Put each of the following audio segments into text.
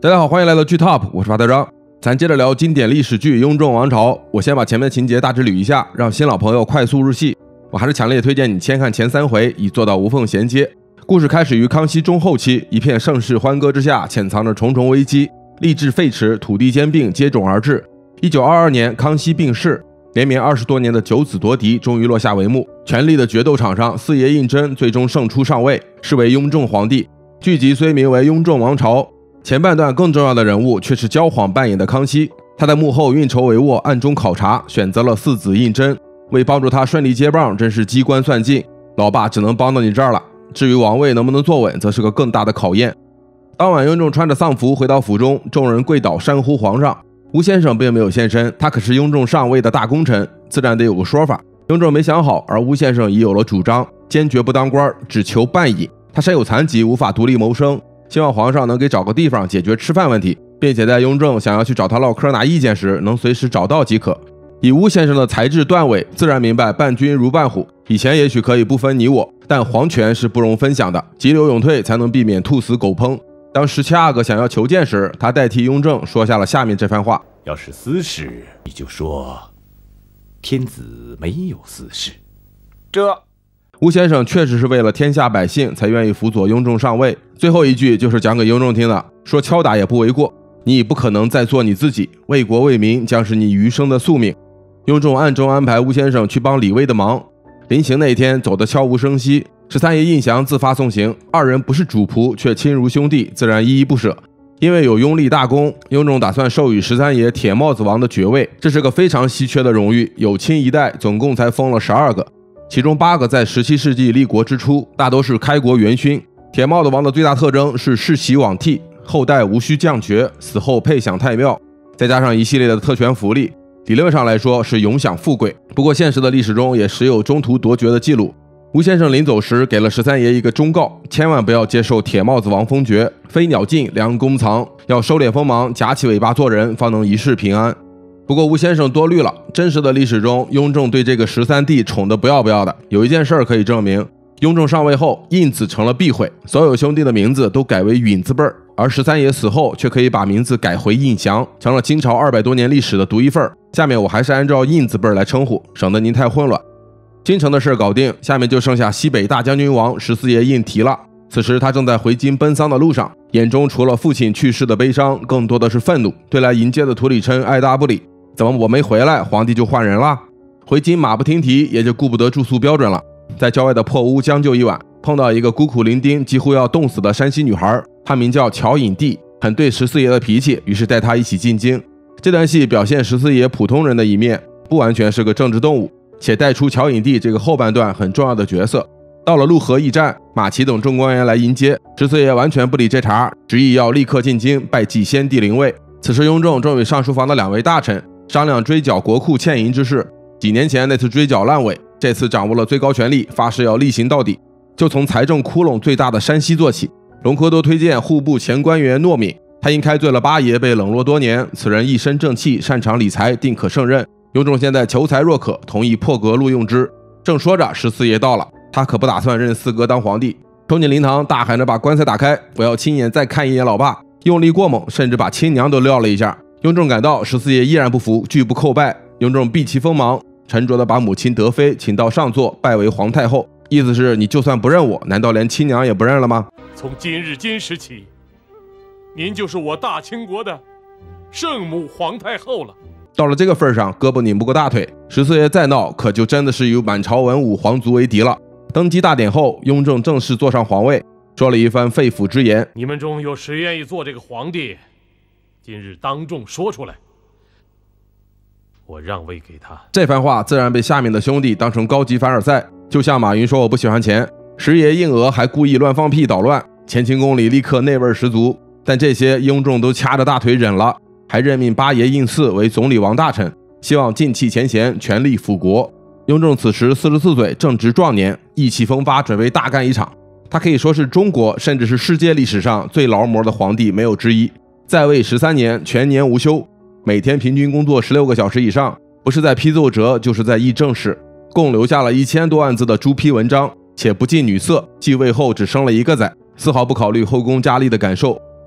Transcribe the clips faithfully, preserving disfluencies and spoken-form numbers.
大家好，欢迎来到剧 Top， 我是发德章。咱接着聊经典历史剧《雍正王朝》。我先把前面情节大致捋一下，让新老朋友快速入戏。我还是强烈推荐你先看前三回，以做到无缝衔接。故事开始于康熙中后期，一片盛世欢歌之下，潜藏着重重危机，吏治废弛，土地兼并接踵而至。一九二二年，康熙病逝，连绵二十多年的九子夺嫡终于落下帷幕。权力的决斗场上，四爷胤禛最终胜出上位，是为雍正皇帝。剧集虽名为《雍正王朝》，前半段更重要的人物却是焦晃扮演的康熙。他在幕后运筹帷幄，暗中考察，选择了四子胤禛。为帮助他顺利接棒，真是机关算尽。老爸只能帮到你这儿了。至于王位能不能坐稳，则是个更大的考验。当晚，雍正穿着丧服回到府中，众人跪倒山呼皇上。吴先生并没有现身，他可是雍正上位的大功臣，自然得有个说法。雍正没想好，而吴先生已有了主张，坚决不当官，只求办尹。他身有残疾，无法独立谋生，希望皇上能给找个地方解决吃饭问题，并且在雍正想要去找他唠嗑拿意见时，能随时找到即可。以吴先生的才智断尾，自然明白伴君如伴虎。以前也许可以不分你我，但皇权是不容分享的，急流勇退才能避免兔死狗烹。当十七阿哥想要求见时，他代替雍正说下了下面这番话： 要是私事，你就说天子没有私事。 这吴先生确实是为了天下百姓才愿意辅佐雍正上位。最后一句就是讲给雍正听的，说敲打也不为过，你已不可能再做你自己，为国为民将是你余生的宿命。雍正暗中安排吴先生去帮李卫的忙，临行那天走得悄无声息。十三爷胤祥自发送行，二人不是主仆，却亲如兄弟，自然依依不舍。因为有拥立大功，雍正打算授予十三爷铁帽子王的爵位，这是个非常稀缺的荣誉，有亲一代总共才封了十二个，其中八个在十七世纪立国之初，大都是开国元勋。铁帽子王的最大特征是世袭罔替，后代无需降爵，死后配享太庙，再加上一系列的特权福利，理论上来说是永享富贵。不过现实的历史中也时有中途夺爵的记录。吴先生临走时给了十三爷一个忠告，千万不要接受铁帽子王封爵，飞鸟尽，良弓藏，要收敛锋芒，夹起尾巴做人，方能一世平安。不过吴先生多虑了，真实的历史中，雍正对这个十三弟宠得不要不要的。有一件事可以证明，雍正上位后，胤子成了避讳，所有兄弟的名字都改为允字辈儿，而十三爷死后却可以把名字改回胤祥，成了清朝二百多年历史的独一份。下面我还是按照胤字辈儿来称呼，省得您太混乱。京城的事搞定，下面就剩下西北大将军王十四爷胤禔了。此时他正在回京奔丧的路上，眼中除了父亲去世的悲伤，更多的是愤怒，对来迎接的土里琛爱答不理。怎么我没回来，皇帝就换人了？回京马不停蹄，也就顾不得住宿标准了。在郊外的破屋将就一晚，碰到一个孤苦伶仃、几乎要冻死的山西女孩，她名叫乔引娣，很对十四爷的脾气，于是带她一起进京。这段戏表现十四爷普通人的一面，不完全是个政治动物，且带出乔引娣这个后半段很重要的角色。到了陆河驿站，马齐等众官员来迎接，十四爷完全不理这茬，执意要立刻进京拜祭先帝灵位。此时雍正正与上书房的两位大臣商量追缴国库欠银之事。几年前那次追缴烂尾，这次掌握了最高权力，发誓要厉行到底，就从财政窟窿最大的山西做起。隆科多推荐户部前官员诺敏，他因开罪了八爷被冷落多年，此人一身正气，擅长理财，定可胜任。雍正现在求财若渴，同意破格录用之。正说着，十四爷到了，他可不打算认四哥当皇帝，冲进灵堂大喊着把棺材打开，我要亲眼再看一眼老爸，用力过猛，甚至把亲娘都撂了一下。雍正赶到，十四爷依然不服，拒不叩拜。雍正避其锋芒，沉着地把母亲德妃请到上座，拜为皇太后，意思是你就算不认我，难道连亲娘也不认了吗？ 从今日今时起，您就是我大清国的圣母皇太后了。 到了这个份上，胳膊拧不过大腿，十四爷再闹，可就真的是与满朝文武皇族为敌了。登基大典后，雍正正式坐上皇位，说了一番肺腑之言： 你们中有谁愿意做这个皇帝？今日当众说出来，我让位给他。 这番话自然被下面的兄弟当成高级凡尔赛，就像马云说我不喜欢钱，十爷应额还故意乱放屁捣乱，乾清宫里立刻内味十足。但这些雍正都掐着大腿忍了，还任命八爷胤祀为总理王大臣，希望尽弃前嫌，全力辅国。雍正此时四十四岁，正值壮年，意气风发，准备大干一场。他可以说是中国甚至是世界历史上最劳模的皇帝，没有之一。在位十三年，全年无休，每天平均工作十六个小时以上，不是在批奏折，就是在议政事，共留下了一千多万字的朱批文章，且不近女色，继位后只生了一个仔，丝毫不考虑后宫佳丽的感受，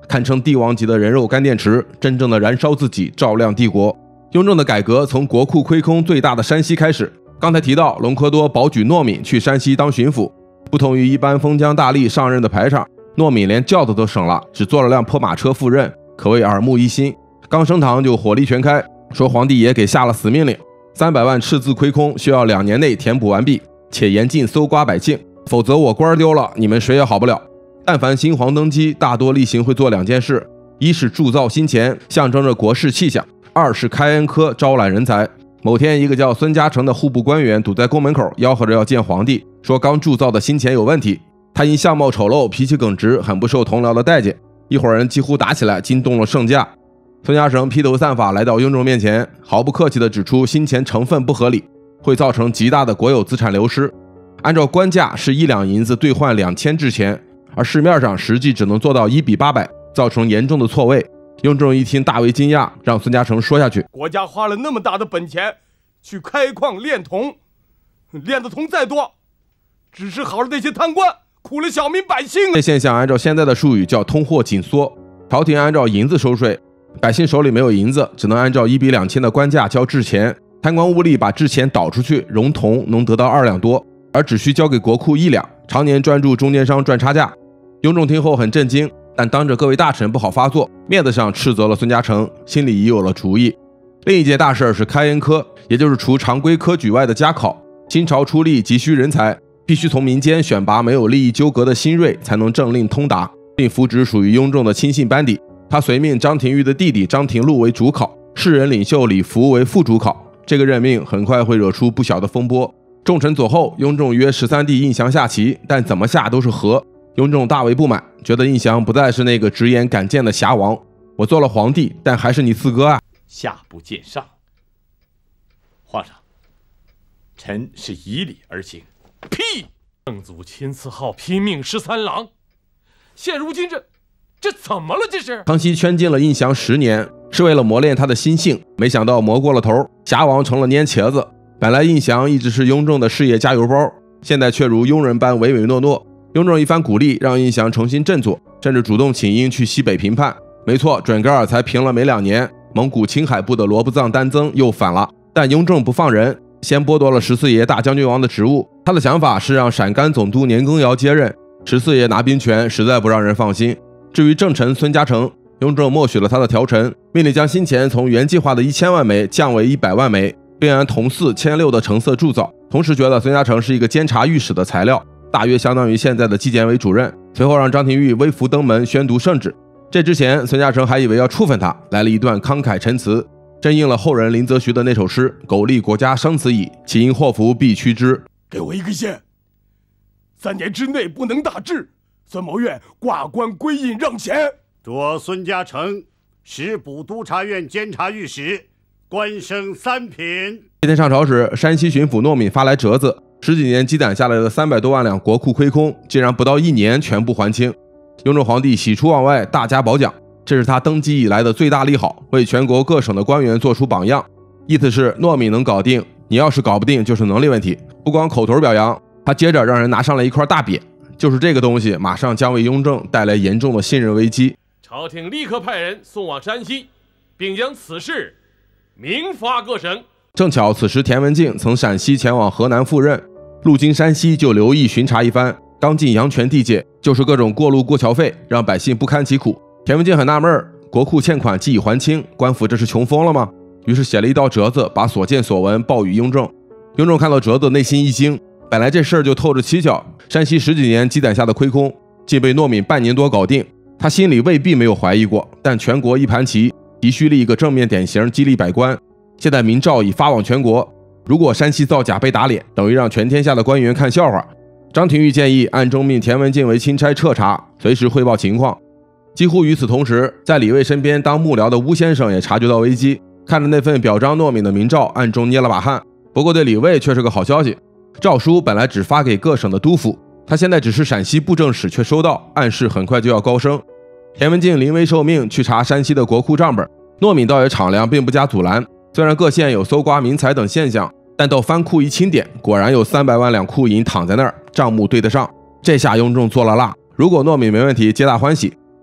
堪称帝王级的人肉干电池，真正的燃烧自己，照亮帝国。雍正的改革从国库亏空最大的山西开始。刚才提到隆科多保举诺敏去山西当巡抚，不同于一般封疆大吏上任的排场，诺敏连轿子都省了，只坐了辆破马车赴任，可谓耳目一新。刚升堂就火力全开，说皇帝爷给下了死命令，三百万赤字亏空需要两年内填补完毕，且严禁搜刮百姓，否则我官丢了，你们谁也好不了。但凡新皇登基，大多例行会做两件事：一是铸造新钱，象征着国事气象；二是开恩科，招揽人才。某天，一个叫孙嘉诚的户部官员堵在宫门口，吆喝着要见皇帝，说刚铸造的新钱有问题。他因相貌丑陋，脾气耿直，很不受同僚的待见。一伙人几乎打起来，惊动了圣驾。孙嘉诚披头散发来到雍正面前，毫不客气地指出新钱成分不合理，会造成极大的国有资产流失。按照官价是一两银子兑换两千制钱，而市面上实际只能做到一比八百，造成严重的错位。雍正一听大为惊讶，让孙嘉诚说下去。 国家花了那么大的本钱去开矿炼铜，炼的铜再多，只是好了那些贪官，苦了小民百姓。 这现象按照现在的术语叫通货紧缩，朝廷按照银子收税，百姓手里没有银子，只能按照一比两千的官价交制钱。贪官污吏把制钱倒出去，熔铜能得到二两多，而只需交给国库一两，常年专注中间商赚差价。雍正听后很震惊，但当着各位大臣不好发作，面子上斥责了孙嘉诚，心里已有了主意。另一件大事是开恩科，也就是除常规科举外的加考。新朝出力急需人才，必须从民间选拔没有利益纠葛的新锐，才能政令通达，并扶植属于雍正的亲信班底。他随命张廷玉的弟弟张廷禄为主考，士人领袖李福为副主考。这个任命很快会惹出不小的风波。众臣左后，雍正约十三弟胤祥下棋，但怎么下都是和。雍正大为不满，觉得胤祥不再是那个直言敢谏的侠王。我做了皇帝，但还是你四哥啊！ 下不见上。皇上，臣是以礼而行。 屁！圣祖亲赐号拼命十三郎，现如今这这怎么了？这是康熙圈禁了胤祥十年，是为了磨练他的心性，没想到磨过了头，侠王成了蔫茄子。本来胤祥一直是雍正的事业加油包，现在却如庸人般唯唯诺诺。雍正一番鼓励，让胤祥重新振作，甚至主动请缨去西北平叛。没错，准噶尔才平了没两年，蒙古青海部的罗布藏丹增又反了。但雍正不放人，先剥夺了十四爷大将军王的职务。他的想法是让陕甘总督年羹尧接任，十四爷拿兵权，实在不让人放心。至于正臣孙嘉诚，雍正默许了他的调陈，命令将新钱从原计划的一千万枚降为一百万枚，并按铜四千六的成色铸造。同时觉得孙嘉诚是一个监察御史的材料，大约相当于现在的纪检委主任。随后让张廷玉微服登门宣读圣旨。这之前，孙嘉诚还以为要处分他，来了一段慷慨陈词，真应了后人林则徐的那首诗：苟利国家生死以，岂因祸福必趋之。 给我一个县，三年之内不能大治，孙谋愿挂冠归隐让贤。 着孙嘉诚时补督察院监察御史，官升三品。 这天上朝时，山西巡抚诺敏发来折子，十几年积攒下来的三百多万两国库亏空，竟然不到一年全部还清。雍正皇帝喜出望外，大加褒奖，这是他登基以来的最大利好，为全国各省的官员做出榜样。意思是诺敏能搞定，你要是搞不定，就是能力问题。不光口头表扬，他接着让人拿上了一块大匾，就是这个东西，马上将为雍正带来严重的信任危机。 朝廷立刻派人送往山西，并将此事明发各省。 正巧此时田文镜曾陕西前往河南赴任，路经山西就留意巡查一番。刚进阳泉地界，就是各种过路过桥费，让百姓不堪其苦。田文镜很纳闷，国库欠款既已还清，官府这是穷疯了吗？于是写了一道折子，把所见所闻报与雍正。雍正看到折子，内心一惊，本来这事儿就透着蹊跷，山西十几年积攒下的亏空，竟被诺敏半年多搞定。他心里未必没有怀疑过，但全国一盘棋，急需立一个正面典型，激励百官。现在明诏已发往全国，如果山西造假被打脸，等于让全天下的官员看笑话。张廷玉建议暗中命田文镜为钦差彻查，随时汇报情况。几乎与此同时，在李卫身边当幕僚的邬先生也察觉到危机，看着那份表彰诺敏的明诏，暗中捏了把汗。不过对李卫却是个好消息，诏书本来只发给各省的督府，他现在只是陕西布政使却收到，暗示很快就要高升。田文镜临危受命去查山西的国库账本，诺敏倒也敞亮，并不加阻拦。虽然各县有搜刮民财等现象，但到翻库一清点，果然有三百万两库银躺在那儿，账目对得上。这下雍正做了蜡，如果诺敏没问题，皆大欢喜；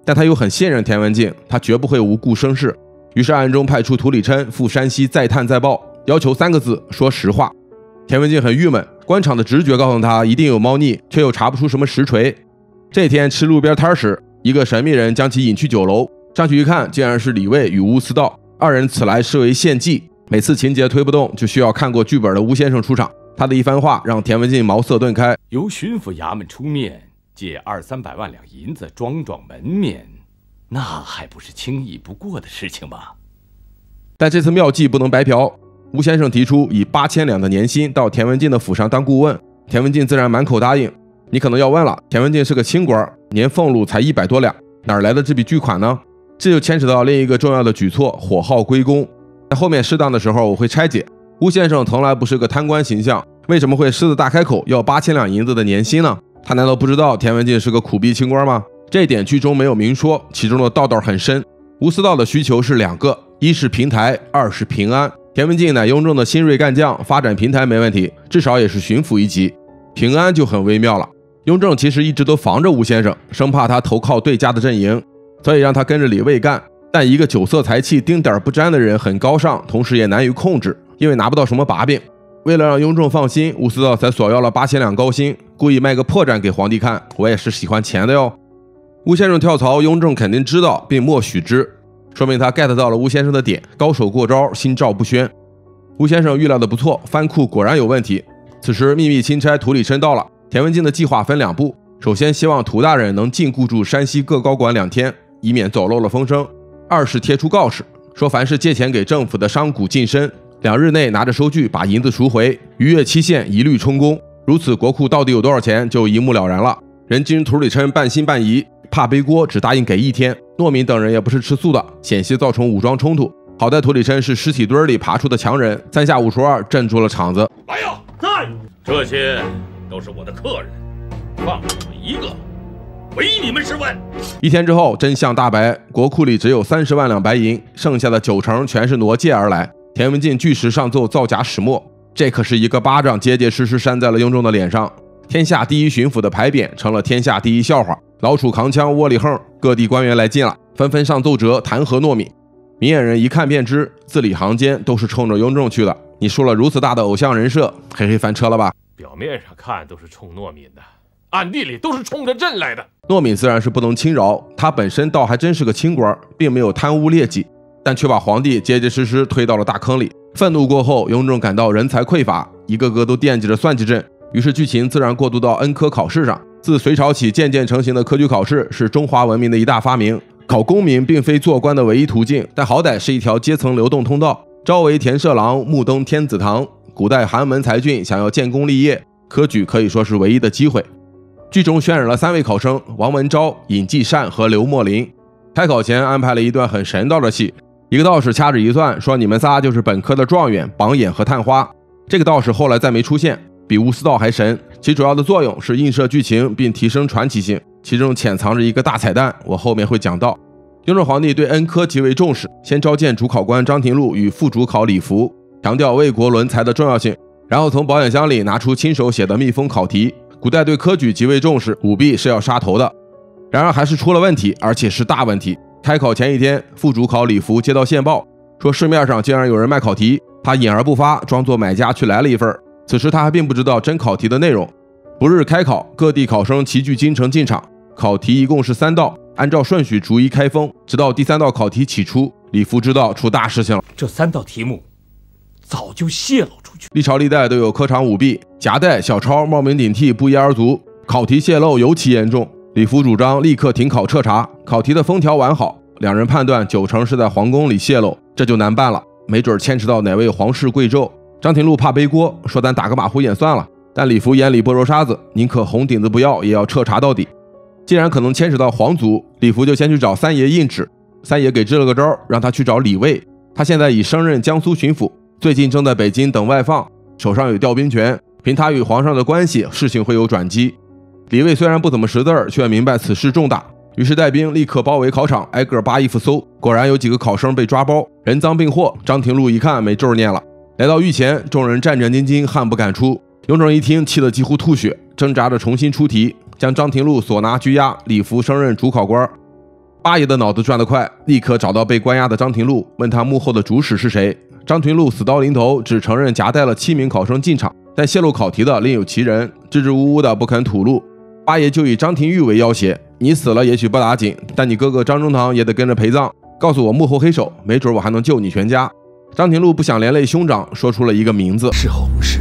但他又很信任田文镜，他绝不会无故生事。于是暗中派出涂礼琛赴山西再探再报，要求三个字：说实话。田文镜很郁闷，官场的直觉告诉他一定有猫腻，却又查不出什么实锤。这天吃路边摊时，一个神秘人将其引去酒楼，上去一看，竟然是李卫与乌思道二人，此来是为献计。每次情节推不动，就需要看过剧本的吴先生出场。他的一番话让田文镜茅塞顿开。 由巡抚衙门出面借二三百万两银子装装门面，那还不是轻易不过的事情吗？ 但这次妙计不能白嫖。吴先生提出以八千两的年薪到田文镜的府上当顾问，田文镜自然满口答应。你可能要问了，田文镜是个清官，年俸禄才一百多两，哪来的这笔巨款呢？这就牵扯到另一个重要的举措——火耗归公。在后面适当的时候我会拆解。吴先生从来不是个贪官形象，为什么会狮子大开口要八千两银子的年薪呢？他难道不知道田文镜是个苦逼清官吗？这一点剧中没有明说，其中的道道很深。吴思道的需求是两个，一是平台，二是平安。田文镜乃雍正的新锐干将，发展平台没问题，至少也是巡抚一级。平安就很微妙了。雍正其实一直都防着吴先生，生怕他投靠对家的阵营，所以让他跟着李卫干。但一个酒色财气丁点不沾的人很高尚，同时也难于控制，因为拿不到什么把柄。为了让雍正放心，吴思道才索要了八千两高薪，故意卖个破绽给皇帝看，我也是喜欢钱的哟。吴先生跳槽，雍正肯定知道并默许之，说明他 get 到了吴先生的点，高手过招，心照不宣。吴先生预料的不错，藩库果然有问题。此时秘密钦差涂礼琛到了，田文镜的计划分两步，首先希望涂大人能禁锢住山西各高管两天，以免走漏了风声；二是贴出告示，说凡是借钱给政府的商贾净身，两日内拿着收据把银子赎回，逾越期限一律充公。如此国库到底有多少钱就一目了然了。人均涂礼琛半信半疑，怕背锅只答应给一天。诺敏等人也不是吃素的，险些造成武装冲突。好在涂礼琛是尸体堆里爬出的强人，三下五除二镇住了场子。 来呀，在！这些都是我的客人，放了我一个，唯你们是问。 一天之后，真相大白，国库里只有三十万两白银，剩下的九成全是挪借而来。田文镜据实上奏造假始末，这可是一个巴掌结结实实扇在了雍正的脸上。天下第一巡抚的牌匾成了天下第一笑话，老鼠扛枪窝里横，各地官员来劲了，纷纷上奏折弹劾诺敏。明眼人一看便知，字里行间都是冲着雍正去的。你树了如此大的偶像人设，嘿嘿翻车了吧？ 表面上看都是冲诺敏的，暗地里都是冲着朕来的。 诺敏自然是不能轻饶，他本身倒还真是个清官，并没有贪污劣迹，但却把皇帝结结实实推到了大坑里。愤怒过后，雍正感到人才匮乏，一个个都惦记着算计朕，于是剧情自然过渡到恩科考试上。自隋朝起渐渐成型的科举考试是中华文明的一大发明。考功名并非做官的唯一途径，但好歹是一条阶层流动通道。朝为田舍郎，暮登天子堂。古代寒门才俊想要建功立业，科举可以说是唯一的机会。剧中渲染了三位考生：王文昭、尹继善和刘墨林。开考前安排了一段很神道的戏，一个道士掐指一算，说你们仨就是本科的状元、榜眼和探花。这个道士后来再没出现，比吴思道还神。其主要的作用是映射剧情并提升传奇性，其中潜藏着一个大彩蛋，我后面会讲到。雍正皇帝对恩科极为重视，先召见主考官张廷禄与副主考李福，强调为国伦才的重要性，然后从保险箱里拿出亲手写的密封考题。古代对科举极为重视，舞弊是要杀头的。然而还是出了问题，而且是大问题。开考前一天，副主考李福接到线报，说市面上竟然有人卖考题，他隐而不发，装作买家去来了一份。此时他还并不知道真考题的内容。不日开考，各地考生齐聚京城进场，考题一共是三道，按照顺序逐一开封，直到第三道考题起出，李福知道出大事情了。 这三道题目早就泄露出去， 历朝历代都有科场舞弊，夹带、小抄、冒名顶替不一而足，考题泄露尤其严重。李福主张立刻停考彻查，考题的封条完好，两人判断九成是在皇宫里泄露，这就难办了，没准牵扯到哪位皇室贵胄。张廷禄怕背锅，说咱打个马虎眼算了，但李福眼里不揉沙子，宁可红顶子不要，也要彻查到底。既然可能牵扯到皇族，李福就先去找三爷应旨。三爷给支了个招，让他去找李卫，他现在已升任江苏巡抚，最近正在北京等外放，手上有调兵权，凭他与皇上的关系，事情会有转机。李卫虽然不怎么识字儿，却明白此事重大，于是带兵立刻包围考场，挨个扒衣服搜，果然有几个考生被抓包，人赃并获。张廷禄一看没咒念了，来到御前，众人战战兢兢，汗不敢出。雍正一听，气得几乎吐血，挣扎着重新出题，将张廷禄所拿拘押，李福升任主考官。 八爷的脑子转得快，立刻找到被关押的张廷禄，问他幕后的主使是谁。张廷禄死到临头，只承认夹带了七名考生进场，但泄露考题的另有其人，支支吾吾的不肯吐露。八爷就以张廷玉为要挟，你死了也许不打紧，但你哥哥张中堂也得跟着陪葬，告诉我幕后黑手，没准我还能救你全家。张廷禄不想连累兄长，说出了一个名字， 是红石。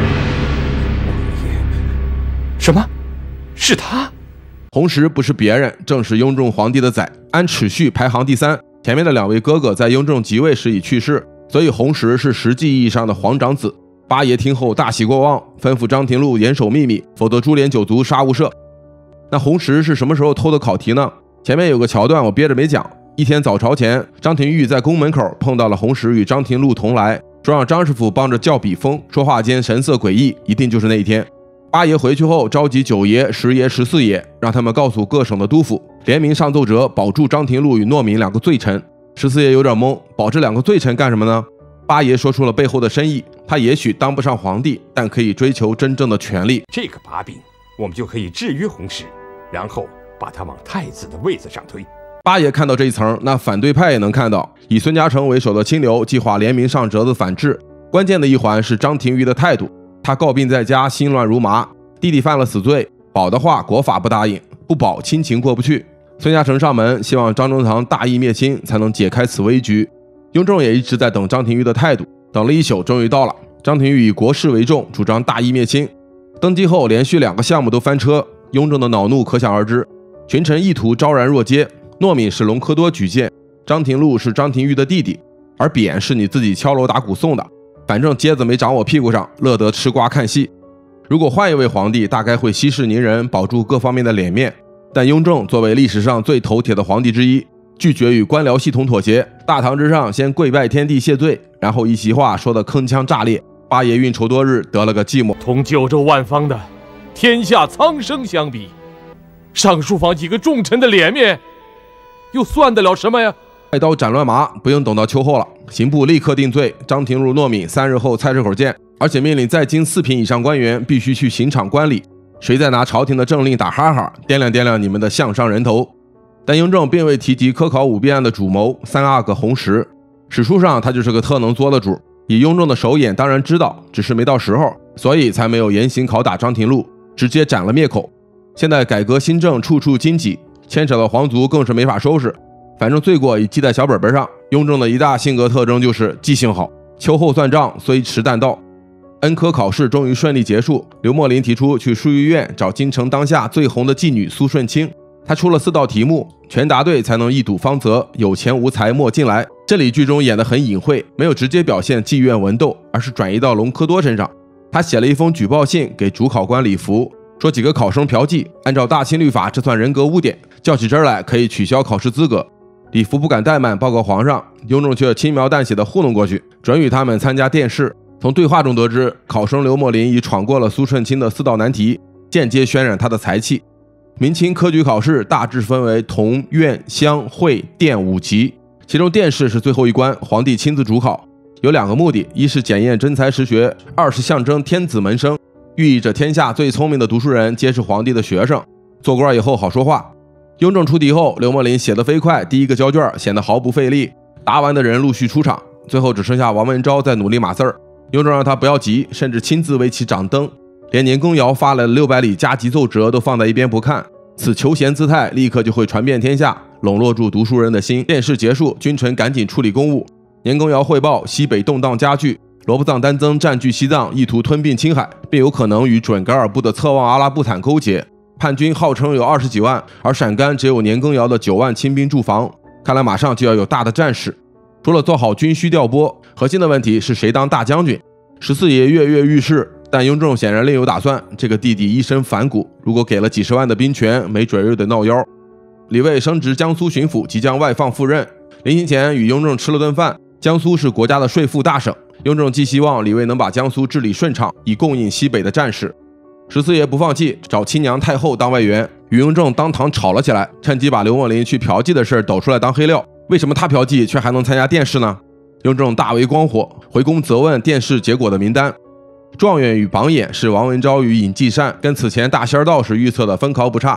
什么？是他？ 红石不是别人，正是雍正皇帝的仔，按齿序排行第三。前面的两位哥哥在雍正即位时已去世，所以红石是实际意义上的皇长子。八爷听后大喜过望，吩咐张廷禄严守秘密，否则株连九族，杀无赦。那红石是什么时候偷的考题呢？前面有个桥段我憋着没讲。一天早朝前，张廷玉在宫门口碰到了红石与张廷禄同来，说让张师傅帮着叫笔锋，说话间神色诡异，一定就是那一天。八爷回去后召集九爷、十爷、十四爷，让他们告诉各省的督府，联名上奏折，保住张廷禄与诺敏两个罪臣。十四爷有点懵，保这两个罪臣干什么呢？八爷说出了背后的深意，他也许当不上皇帝，但可以追求真正的权力。 这个把柄，我们就可以制约红石，然后把他往太子的位子上推。 八爷看到这一层，那反对派也能看到。以孙嘉诚为首的清流计划联名上折子反制，关键的一环是张廷玉的态度。他告病在家，心乱如麻。弟弟犯了死罪，保的话国法不答应，不保亲情过不去。孙嘉诚上门，希望张中堂大义灭亲，才能解开此危局。雍正也一直在等张廷玉的态度，等了一宿，终于到了。张廷玉以国事为重，主张大义灭亲。登基后连续两个项目都翻车，雍正的恼怒可想而知。群臣意图昭然若揭，诺敏是隆科多举荐，张廷禄是张廷玉的弟弟，而匾是你自己敲锣打鼓送的。反正疖子没长我屁股上，乐得吃瓜看戏。如果换一位皇帝，大概会息事宁人，保住各方面的脸面。但雍正作为历史上最头铁的皇帝之一，拒绝与官僚系统妥协，大堂之上先跪拜天地谢罪，然后一席话说得铿锵炸裂。八爷运筹多日，得了个寂寞。 同九州万方的天下苍生相比，上书房几个重臣的脸面，又算得了什么呀？ 快刀斩乱麻，不用等到秋后了。刑部立刻定罪，张廷禄、诺敏三日后菜市口见，而且命令在京四品以上官员必须去刑场观礼。谁再拿朝廷的政令打哈哈，掂量掂量你们的项上人头。但雍正并未提及科考舞弊案的主谋三阿哥红石，史书上他就是个特能作的主。以雍正的手眼当然知道，只是没到时候，所以才没有严刑拷打张廷禄，直接斩了灭口。现在改革新政处处荆棘，牵扯到皇族更是没法收拾。反正罪过已记在小本本上。雍正的一大性格特征就是记性好，秋后算账虽迟但到。恩科考试终于顺利结束，刘墨林提出去书院院找京城当下最红的妓女苏顺清，他出了四道题目，全答对才能一睹芳泽，有钱无才莫进来。这里剧中演得很隐晦，没有直接表现妓院文斗，而是转移到隆科多身上。他写了一封举报信给主考官李福，说几个考生嫖妓，按照大清律法这算人格污点，较起真来可以取消考试资格。李福不敢怠慢报告皇上，雍正却轻描淡写的糊弄过去，准予他们参加殿试。从对话中得知，考生刘墨林已闯过了苏顺清的四道难题，间接渲染他的才气。明清科举考试大致分为同、院、乡、会、殿五级，其中殿试是最后一关，皇帝亲自主考，有两个目的：一是检验真才实学，二是象征天子门生，寓意着天下最聪明的读书人皆是皇帝的学生，做官以后好说话。雍正出题后，刘墨林写得飞快，第一个交卷显得毫不费力，答完的人陆续出场，最后只剩下王文昭在努力码字儿。雍正让他不要急，甚至亲自为其掌灯，连年羹尧发了六百里加急奏折都放在一边不看。此求贤姿态立刻就会传遍天下，笼络住读书人的心。殿试结束，君臣赶紧处理公务。年羹尧汇报西北动荡加剧，罗布藏丹增占据西藏，意图吞并青海，并有可能与准噶尔部的侧望阿拉布坦勾结。叛军号称有二十几万，而陕甘只有年羹尧的九万亲兵驻防，看来马上就要有大的战事。除了做好军需调拨，核心的问题是谁当大将军。十四爷跃跃欲试，但雍正显然另有打算。这个弟弟一身反骨，如果给了几十万的兵权，没准又得闹腰。李卫升职江苏巡抚，即将外放赴任。临行前与雍正吃了顿饭。江苏是国家的税赋大省，雍正寄希望李卫能把江苏治理顺畅，以供应西北的战事。十四爷不放弃，找亲娘太后当外援，与雍正当堂吵了起来，趁机把刘墨林去嫖妓的事抖出来当黑料。为什么他嫖妓却还能参加殿试呢？雍正大为光火，回宫责问殿试结果的名单。状元与榜眼是王文昭与尹继善，跟此前大仙道士预测的分毫不差。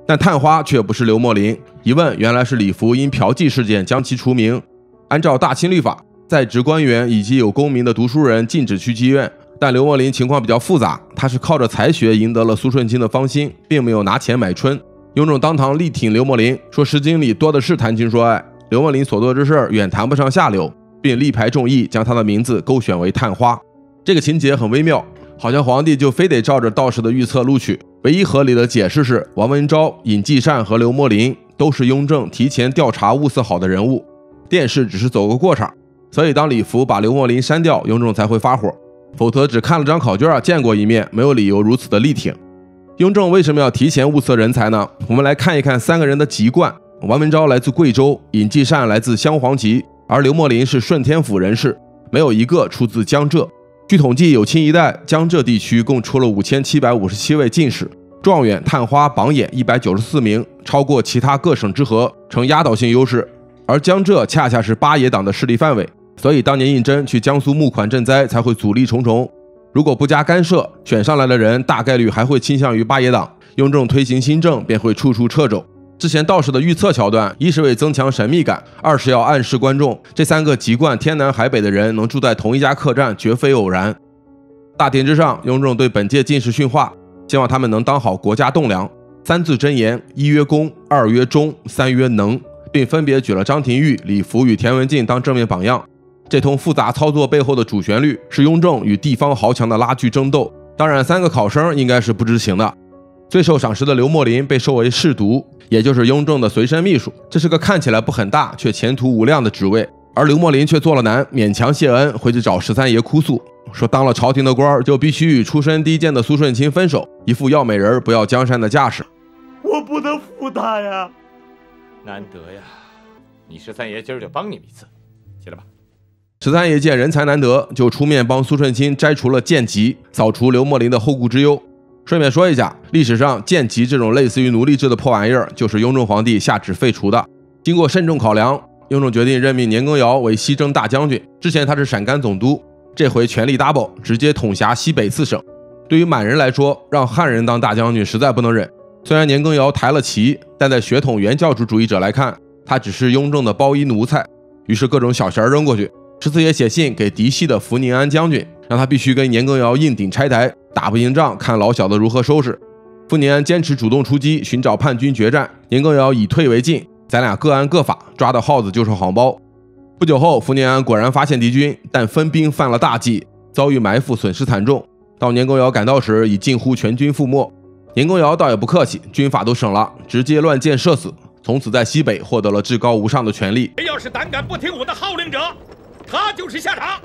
但探花却不是刘墨林，一问原来是李福因嫖妓事件将其除名。按照大清律法，在职官员以及有功名的读书人禁止去妓院，但刘墨林情况比较复杂，他是靠着才学赢得了苏舜钦的芳心，并没有拿钱买春。雍正当堂力挺刘墨林，说《诗经》里多的是谈情说爱，刘墨林所做之事远谈不上下流，并力排众议，将他的名字勾选为探花。这个情节很微妙，好像皇帝就非得照着道士的预测录取。唯一合理的解释是，王文昭、尹继善和刘墨林都是雍正提前调查物色好的人物，殿试只是走个过场，所以当李福把刘墨林删掉，雍正才会发火，否则只看了张考卷见过一面，没有理由如此的力挺。雍正为什么要提前物色人才呢？我们来看一看三个人的籍贯。王文昭来自贵州，尹继善来自镶黄旗，而刘墨林是顺天府人士，没有一个出自江浙。据统计，有清一代江浙地区共出了五千七百五十七位进士，状元、探花、榜眼一百九十四名，超过其他各省之和，呈压倒性优势。而江浙恰恰是八野党的势力范围，所以当年胤禛去江苏募款赈灾才会阻力重重。如果不加干涉，选上来的人大概率还会倾向于八野党，雍正推行新政便会处处掣肘。之前道士的预测桥段，一是为增强神秘感，二是要暗示观众，这三个籍贯天南海北的人能住在同一家客栈，绝非偶然。大典之上，雍正对本届进士训话，希望他们能当好国家栋梁。三字真言：一曰公，二曰忠，三曰能，并分别举了张廷玉、李福与田文镜当正面榜样。这通复杂操作背后的主旋律是雍正与地方豪强的拉锯争斗。当然，三个考生应该是不知情的。最受赏识的刘墨林被授为侍读，也就是雍正的随身秘书，这是个看起来不很大却前途无量的职位。而刘墨林却做了难，勉强谢恩，回去找十三爷哭诉，说当了朝廷的官就必须与出身低贱的苏舜钦分手，一副要美人不要江山的架势。 我不能负他呀！ 难得呀，你十三爷今儿就帮你一次，起来吧。 十三爷见人才难得，就出面帮苏舜钦摘除了贱籍，扫除刘墨林的后顾之忧。顺便说一下，历史上贱籍这种类似于奴隶制的破玩意儿，就是雍正皇帝下旨废除的。经过慎重考量，雍正决定任命年羹尧为西征大将军，之前他是陕甘总督，这回权力 double， 直接统辖西北四省。对于满人来说，让汉人当大将军实在不能忍。虽然年羹尧抬了旗，但在血统原教旨主义者来看，他只是雍正的包衣奴才，于是各种小弦扔过去。十四爷写信给嫡系的福宁安将军，让他必须跟年羹尧硬顶拆台，打不赢仗看老小子如何收拾。福宁安坚持主动出击，寻找叛军决战，年羹尧以退为进，咱俩各安各法，抓到耗子就是好包。不久后，福宁安果然发现敌军，但分兵犯了大忌，遭遇埋伏，损失惨重。到年羹尧赶到时，已近乎全军覆没。年羹尧倒也不客气，军法都省了，直接乱箭射死，从此在西北获得了至高无上的权力。 谁要是胆敢不听我的号令者，他就是下场。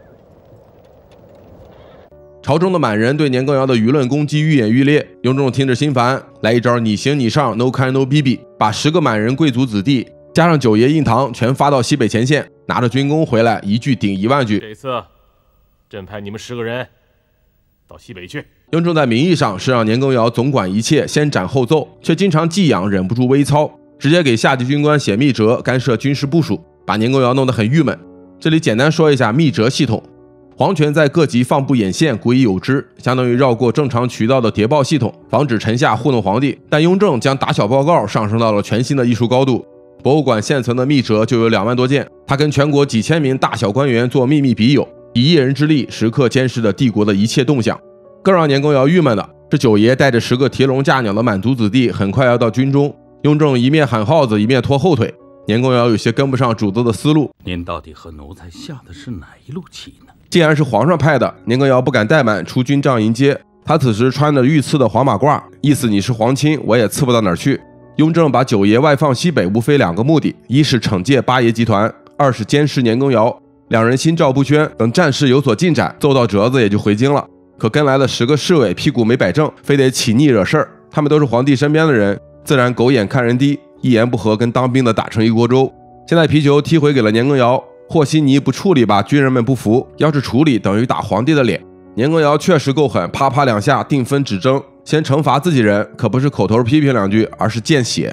朝中的满人对年羹尧的舆论攻击愈演愈烈，雍正听着心烦，来一招你行你上 ，no can no 逼逼，把十个满人贵族子弟加上九爷印堂全发到西北前线，拿着军功回来，一句顶一万句。 这次朕派你们十个人到西北去。 雍正在名义上是让年羹尧总管一切，先斩后奏，却经常寄养，忍不住微操，直接给下级军官写密折，干涉军事部署，把年羹尧弄得很郁闷。这里简单说一下密折系统。皇权在各级放布眼线，古已有之，相当于绕过正常渠道的谍报系统，防止臣下糊弄皇帝。但雍正将打小报告上升到了全新的艺术高度，博物馆现存的密折就有两万多件，他跟全国几千名大小官员做秘密笔友，以一人之力时刻监视着帝国的一切动向。更让年羹尧郁闷的是，九爷带着十个提笼架鸟的满族子弟很快要到军中，雍正一面喊号子，一面拖后腿，年羹尧有些跟不上主子的思路。 您到底和奴才下的是哪一路棋呢？ 既然是皇上派的，年羹尧不敢怠慢，出军帐迎接。他此时穿着御赐的黄马褂，意思你是皇亲，我也赐不到哪儿去。雍正把九爷外放西北，无非两个目的：一是惩戒八爷集团，二是监视年羹尧。两人心照不宣，等战事有所进展，奏到折子也就回京了。可跟来的十个侍卫屁股没摆正，非得起逆惹事儿。他们都是皇帝身边的人，自然狗眼看人低，一言不合跟当兵的打成一锅粥。现在皮球踢回给了年羹尧，和稀泥不处理吧，军人们不服；要是处理，等于打皇帝的脸。年羹尧确实够狠，啪啪两下定分指征，先惩罚自己人，可不是口头批评两句，而是见血。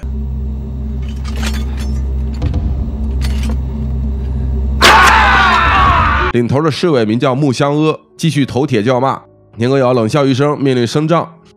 领头的侍卫名叫穆香阿，继续头铁叫骂。年羹尧冷笑一声，命令升帐。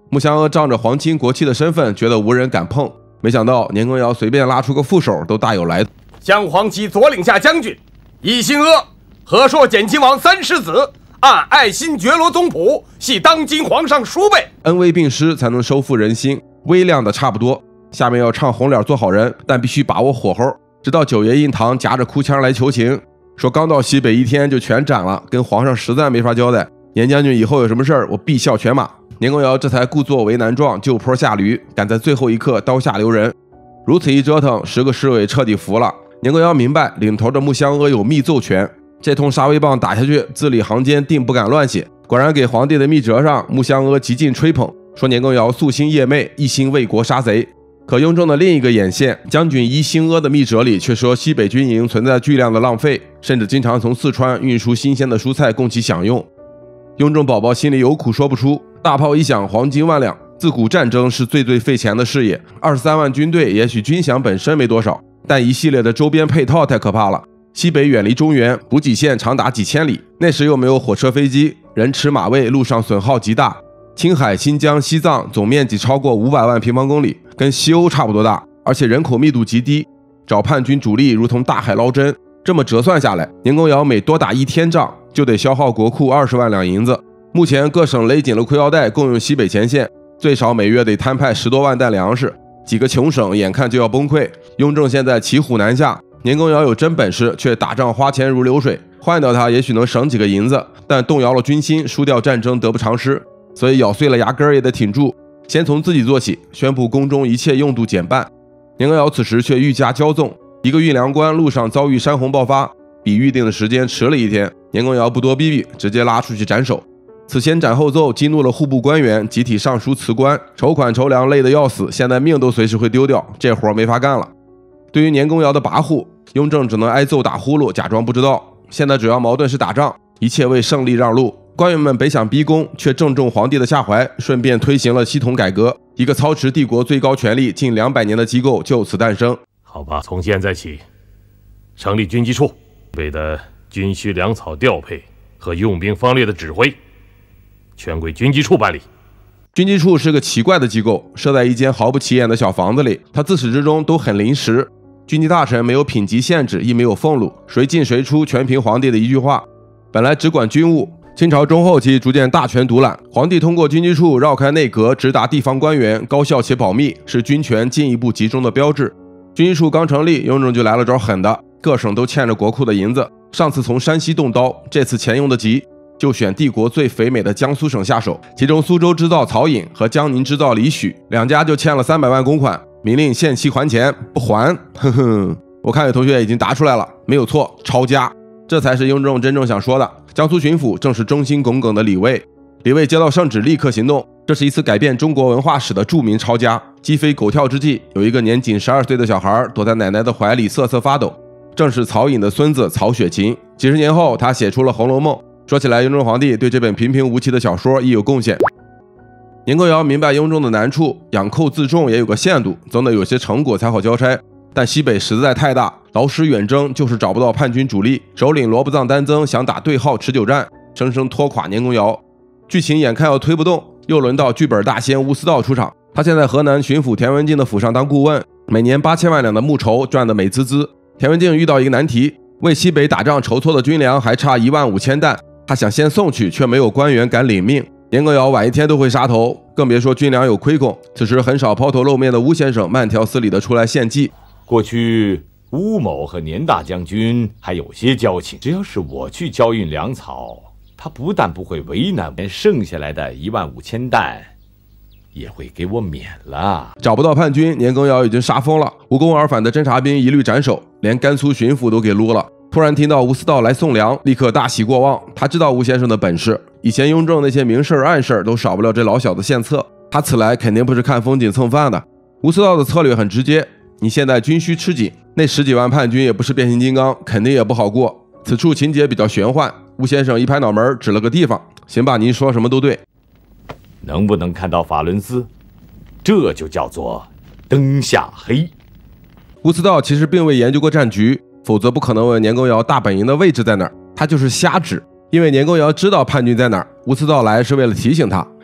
穆香阿仗着皇亲国戚的身份，觉得无人敢碰，没想到年羹尧随便拉出个副手都大有来头。 将黄旗左领下将军奕兴阿，和硕简亲王三世子，按爱新觉罗宗谱，系当今皇上叔辈。 恩威并施才能收复人心，微量的差不多。下面要唱红脸做好人，但必须把握火候。直到九爷印堂夹着哭腔来求情，说刚到西北一天就全斩了，跟皇上实在没法交代。年将军以后有什么事儿，我必效犬马。年羹尧这才故作为难状，就坡下驴，赶在最后一刻刀下留人。如此一折腾，十个侍卫彻底服了。年羹尧明白领头的穆香阿有密奏权，这通杀威棒打下去，字里行间定不敢乱写。果然给皇帝的密折上，穆香阿极尽吹捧，说年羹尧夙兴夜寐，一心为国杀贼。可雍正的另一个眼线，将军奕兴阿的密折里却说西北军营存在巨量的浪费，甚至经常从四川运输新鲜的蔬菜供其享用。雍正宝宝心里有苦说不出，大炮一响，黄金万两。自古战争是最最费钱的事业，二十三万军队也许军饷本身没多少，但一系列的周边配套太可怕了。西北远离中原，补给线长达几千里，那时又没有火车飞机，人吃马喂，路上损耗极大。青海、新疆、西藏总面积超过五百万平方公里，跟西欧差不多大，而且人口密度极低，找叛军主力如同大海捞针。这么折算下来，年羹尧每多打一天仗就得消耗国库二十万两银子。目前各省勒紧了裤腰带供用西北前线，最少每月得摊派十多万担粮食，几个穷省眼看就要崩溃。雍正现在骑虎难下，年羹尧有真本事，却打仗花钱如流水。换掉他也许能省几个银子，但动摇了军心，输掉战争得不偿失。所以咬碎了牙根也得挺住，先从自己做起，宣布宫中一切用度减半。年羹尧此时却愈加骄纵，一个运粮官路上遭遇山洪爆发，比预定的时间迟了一天。年羹尧不多逼逼，直接拉出去斩首。此先斩后奏，激怒了户部官员，集体上书辞官，筹款筹粮累得要死，现在命都随时会丢掉，这活没法干了。对于年羹尧的跋扈，雍正只能挨揍打呼噜，假装不知道。现在主要矛盾是打仗，一切为胜利让路。官员们北想逼宫，却正中皇帝的下怀，顺便推行了系统改革，一个操持帝国最高权力近两百年的机构就此诞生。 好吧，从现在起，成立军机处，为的军需粮草调配和用兵方略的指挥，全归军机处办理。 军机处是个奇怪的机构，设在一间毫不起眼的小房子里，它自始至终都很临时。军机大臣没有品级限制，亦没有俸禄，谁进谁出全凭皇帝的一句话。本来只管军务，清朝中后期逐渐大权独揽，皇帝通过军机处绕开内阁，直达地方官员，高效且保密，是军权进一步集中的标志。军机处刚成立，雍正就来了招狠的，各省都欠着国库的银子，上次从山西动刀，这次钱用得急，就选帝国最肥美的江苏省下手，其中苏州织造曹寅和江宁织造李许两家就欠了三百万公款，明令限期还钱，不还，哼哼，我看有同学已经答出来了，没有错，抄家。这才是雍正真正想说的。江苏巡抚正是忠心耿耿的李卫，李卫接到圣旨立刻行动，这是一次改变中国文化史的著名抄家。鸡飞狗跳之际，有一个年仅十二岁的小孩躲在奶奶的怀里瑟瑟发抖，正是曹寅的孙子曹雪芹。几十年后，他写出了《红楼梦》。说起来，雍正皇帝对这本平平无奇的小说亦有贡献。年羹尧明白雍正的难处，养寇自重也有个限度，总得有些成果才好交差。但西北实在太大，劳师远征就是找不到叛军主力，首领罗卜藏丹增想打对号持久战，生生拖垮年羹尧。剧情眼看要推不动，又轮到剧本大仙吴思道出场。他现在河南巡抚田文镜的府上当顾问，每年八千万两的木绸赚得美滋滋。田文镜遇到一个难题，为西北打仗筹措的军粮还差一万五千担，他想先送去，却没有官员敢领命。年羹尧晚一天都会杀头，更别说军粮有亏空。此时很少抛头露面的吴先生慢条斯理地出来献计。 过去吴某和年大将军还有些交情，只要是我去交运粮草，他不但不会为难，连剩下来的一万五千担也会给我免了。 找不到叛军，年羹尧已经杀疯了，无功而返的侦察兵一律斩首，连甘肃巡抚都给撸了。突然听到吴思道来送粮，立刻大喜过望。他知道吴先生的本事，以前雍正那些明事暗事都少不了这老小子献策，他此来肯定不是看风景蹭饭的。吴思道的策略很直接，你现在军需吃紧，那十几万叛军也不是变形金刚，肯定也不好过。此处情节比较玄幻，吴先生一拍脑门，指了个地方，行吧，您说什么都对。 能不能看到法伦斯？这就叫做灯下黑。 吴思道其实并未研究过战局，否则不可能问年羹尧大本营的位置在哪儿，他就是瞎指。因为年羹尧知道叛军在哪儿，吴思道来是为了提醒他，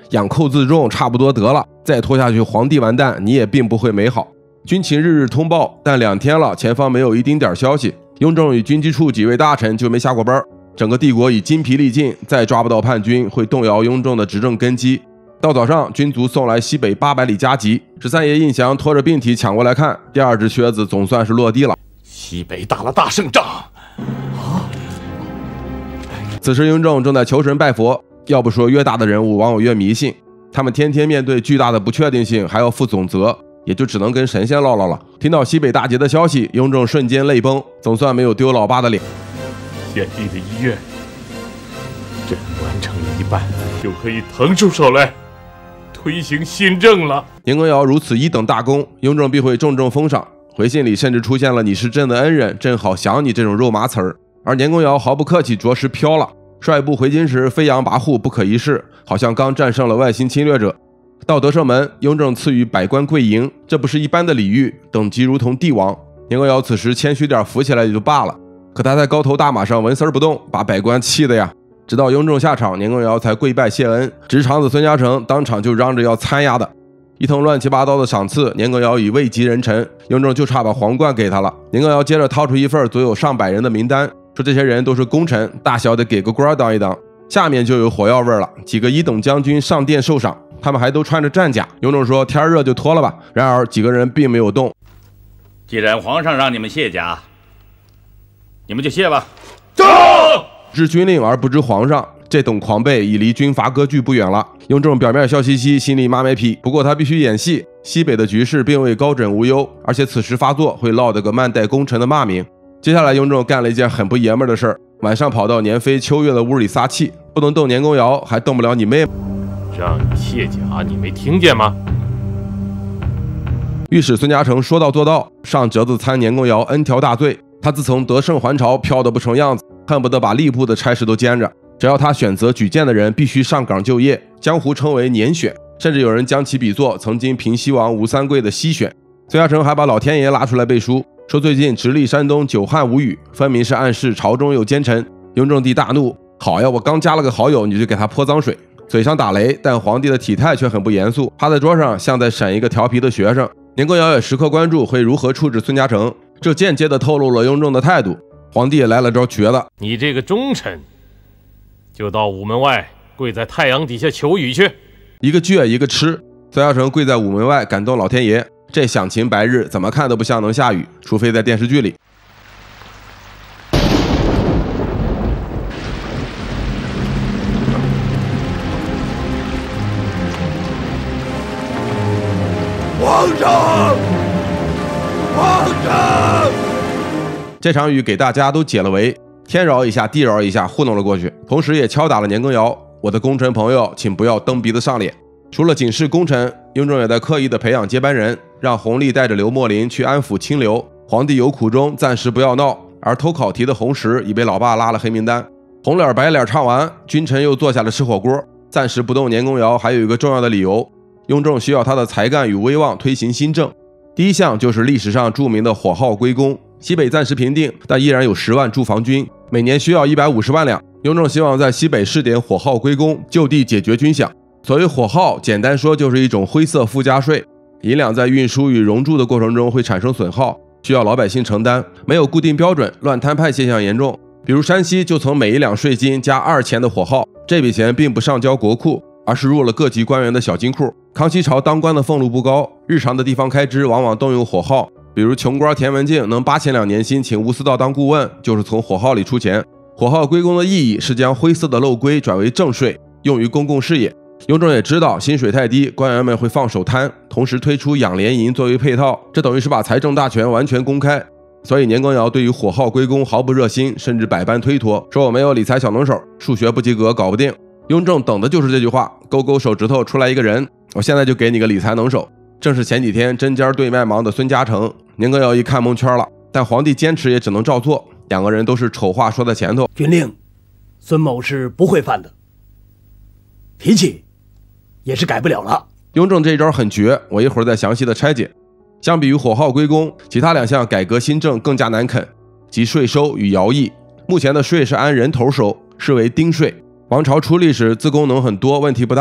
养寇自重差不多得了，再拖下去皇帝完蛋，你也并不会美好。军情日日通报，但两天了，前方没有一丁点消息。雍正与军机处几位大臣就没下过班，整个帝国已筋疲力尽，再抓不到叛军会动摇雍正的执政根基。到早上，军卒送来西北八百里加急，十三爷胤祥拖着病体抢过来看，第二只靴子总算是落地了。 西北打了大胜仗啊！此时雍正正在求神拜佛，要不说越大的人物往往越迷信，他们天天面对巨大的不确定性，还要负总责，也就只能跟神仙唠唠了。听到西北大捷的消息，雍正瞬间泪崩，总算没有丢老爸的脸。 县里的医院，朕完成了一半，就可以腾出手来推行新政了。 年羹尧如此一等大功，雍正必会重重封赏。回信里甚至出现了"你是朕的恩人，朕好想你"这种肉麻词儿，而年羹尧毫不客气，着实飘了。率部回京时飞扬跋扈，不可一世，好像刚战胜了外星侵略者。到德胜门，雍正赐予百官跪迎，这不是一般的礼遇，等级如同帝王。年羹尧此时谦虚点扶起来也就罢了，可他在高头大马上纹丝不动，把百官气的呀。直到雍正下场，年羹尧才跪拜谢恩，直肠子孙嘉诚当场就嚷着要参压的。一通乱七八糟的赏赐，年羹尧已位极人臣，雍正就差把皇冠给他了。年羹尧接着掏出一份足有上百人的名单，说这些人都是功臣，大小得给个官当一当。下面就有火药味了，几个一等将军上殿受赏，他们还都穿着战甲。雍正说天热就脱了吧，然而几个人并没有动。 既然皇上让你们卸甲，你们就卸吧。 走！ 知军令而不知皇上，这等狂悖已离军阀割据不远了。雍正表面笑嘻嘻，心里妈没皮，不过他必须演戏。西北的局势并未高枕无忧，而且此时发作会落得个慢待功臣的骂名。接下来雍正干了一件很不爷们的事儿，晚上跑到年妃秋月的屋里撒气，不能动年羹尧，还动不了你妹。 让你卸甲，你没听见吗？ 御史孙嘉诚说到做到，上折子参年羹尧 N 条大罪。他自从得胜还朝，飘得不成样子，恨不得把吏部的差事都兼着。只要他选择举荐的人必须上岗就业，江湖称为年选，甚至有人将其比作曾经平西王吴三桂的西选。孙嘉诚还把老天爷拉出来背书，说最近直隶山东久旱无雨，分明是暗示朝中有奸臣。雍正帝大怒，好呀，我刚加了个好友，你就给他泼脏水，嘴上打雷，但皇帝的体态却很不严肃，趴在桌上像在审一个调皮的学生。年羹尧也时刻关注会如何处置孙嘉诚，这间接地透露了雍正的态度。皇帝也来了招绝的， 你这个忠臣，就到午门外跪在太阳底下求雨去。 一个倔一个痴，孙嘉诚跪在午门外感动老天爷，这响晴白日怎么看都不像能下雨，除非在电视剧里。 皇上，皇上！ 这场雨给大家都解了围，天饶一下地饶一下，糊弄了过去，同时也敲打了年羹尧。我的功臣朋友，请不要蹬鼻子上脸。除了警示功臣，雍正也在刻意的培养接班人，让弘历带着刘墨林去安抚清流。皇帝有苦衷，暂时不要闹。而偷考题的弘时已被老爸拉了黑名单。红脸白脸唱完，君臣又坐下了吃火锅。暂时不动年羹尧，还有一个重要的理由，雍正需要他的才干与威望推行新政。第一项就是历史上著名的火耗归公。西北暂时平定，但依然有十万驻防军，每年需要一百五十万两。雍正希望在西北试点火耗归公，就地解决军饷。所谓火耗，简单说就是一种灰色附加税，银两在运输与熔铸的过程中会产生损耗，需要老百姓承担，没有固定标准，乱摊派现象严重。比如山西就曾每一两税金加二钱的火耗，这笔钱并不上交国库，而是入了各级官员的小金库。康熙朝当官的俸禄不高，日常的地方开支往往动用火耗，比如穷官田文镜能八千两年薪请吴思道当顾问，就是从火耗里出钱。火耗归公的意义是将灰色的漏规转为正税，用于公共事业。雍正也知道薪水太低，官员们会放手贪，同时推出养廉银作为配套，这等于是把财政大权完全公开。所以年羹尧对于火耗归公毫不热心，甚至百般推脱，说我没有理财小能手，数学不及格搞不定。雍正等的就是这句话，勾勾手指头出来一个人，我现在就给你个理财能手。正是前几天针尖对麦芒的孙嘉诚。年羹尧一看蒙圈了，但皇帝坚持也只能照做，两个人都是丑话说在前头。 军令，孙某是不会犯的，脾气也是改不了了。 雍正这一招很绝，我一会儿再详细的拆解。相比于火耗归公，其他两项改革新政更加难啃，即税收与徭役。目前的税是按人头收，视为丁税。王朝初历时自贡农很多，问题不大，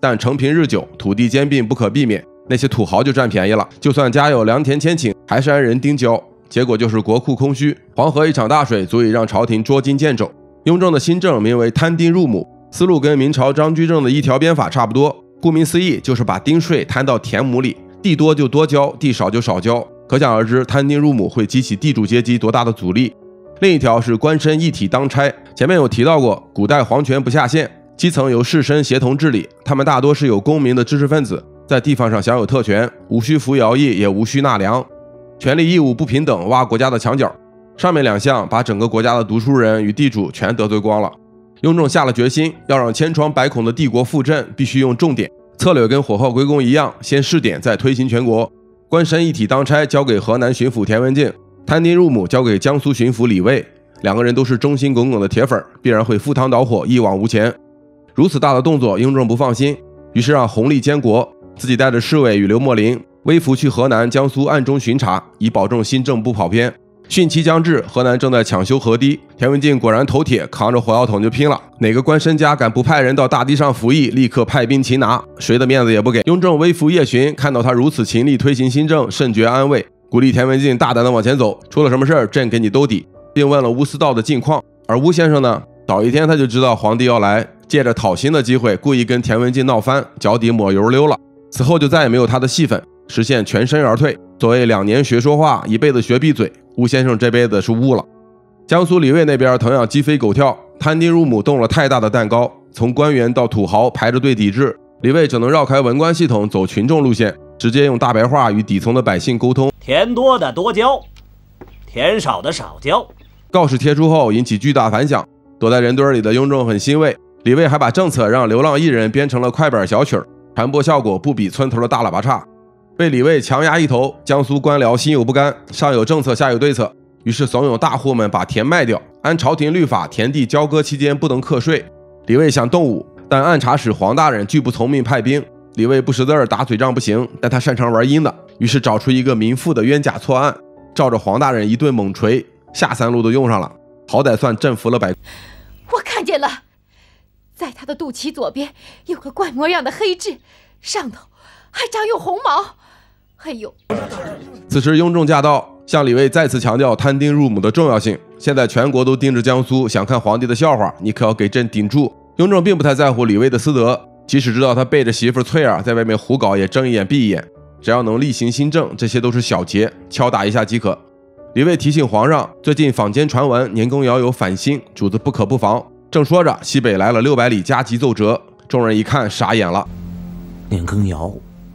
但承平日久，土地兼并不可避免，那些土豪就占便宜了。就算家有良田千顷，还是按人丁交，结果就是国库空虚。黄河一场大水足以让朝廷捉襟见肘。雍正的新政名为摊丁入亩，思路跟明朝张居正的一条鞭法差不多，顾名思义就是把丁税摊到田亩里，地多就多交，地少就少交。可想而知，摊丁入亩会激起地主阶级多大的阻力。另一条是官绅一体当差，前面有提到过，古代皇权不下县，基层由士绅协同治理，他们大多是有功名的知识分子，在地方上享有特权，无需服徭役，也无需纳粮，权利义务不平等，挖国家的墙角。上面两项把整个国家的读书人与地主全得罪光了。雍正下了决心，要让千疮百孔的帝国复振，必须用重点策略，跟火耗归公一样，先试点再推行全国。官绅一体当差交给河南巡抚田文镜，摊丁入亩交给江苏巡抚李卫，两个人都是忠心耿耿的铁粉，必然会赴汤蹈火，一往无前。如此大的动作，雍正不放心，于是让弘历监国，自己带着侍卫与刘墨林微服去河南、江苏暗中巡查，以保证新政不跑偏。汛期将至，河南正在抢修河堤，田文镜果然头铁，扛着火药桶就拼了。哪个官绅家敢不派人到大堤上服役，立刻派兵擒拿，谁的面子也不给。雍正微服夜巡，看到他如此勤力推行新政，甚觉安慰，鼓励田文镜大胆的往前走，出了什么事儿，朕给你兜底，并问了乌思道的近况。而乌先生呢，早一天他就知道皇帝要来，借着讨薪的机会，故意跟田文镜闹翻，脚底抹油溜了。此后就再也没有他的戏份，实现全身而退。所谓两年学说话，一辈子学闭嘴，乌先生这辈子是悟了。江苏李卫那边同样鸡飞狗跳，摊丁入亩动了太大的蛋糕，从官员到土豪排着队抵制，李卫只能绕开文官系统，走群众路线，直接用大白话与底层的百姓沟通。 田多的多交，田少的少交。 告示贴出后引起巨大反响，躲在人堆里的雍正很欣慰。李卫还把政策让流浪艺人编成了快板小曲，传播效果不比村头的大喇叭差。被李卫强压一头，江苏官僚心有不甘，上有政策下有对策，于是怂恿大户们把田卖掉，按朝廷律法，田地交割期间不能课税。李卫想动武，但按察使黄大人拒不从命派兵。李卫不识字儿，打嘴仗不行，但他擅长玩阴的，于是找出一个民妇的冤假错案，照着黄大人一顿猛锤，下三路都用上了，好歹算镇服了百。 我看见了，在他的肚脐左边有个怪模样的黑痣，上头还长有红毛。哎呦！ 此时雍正驾到，向李卫再次强调摊丁入亩的重要性。现在全国都盯着江苏，想看皇帝的笑话，你可要给朕顶住。雍正并不太在乎李卫的私德，即使知道他背着媳妇翠儿在外面胡搞，也睁一眼闭一眼。只要能厉行新政，这些都是小节，敲打一下即可。李卫提醒皇上，最近坊间传闻年羹尧有反心，主子不可不防。正说着，西北来了六百里加急奏折，众人一看傻眼了。 年羹尧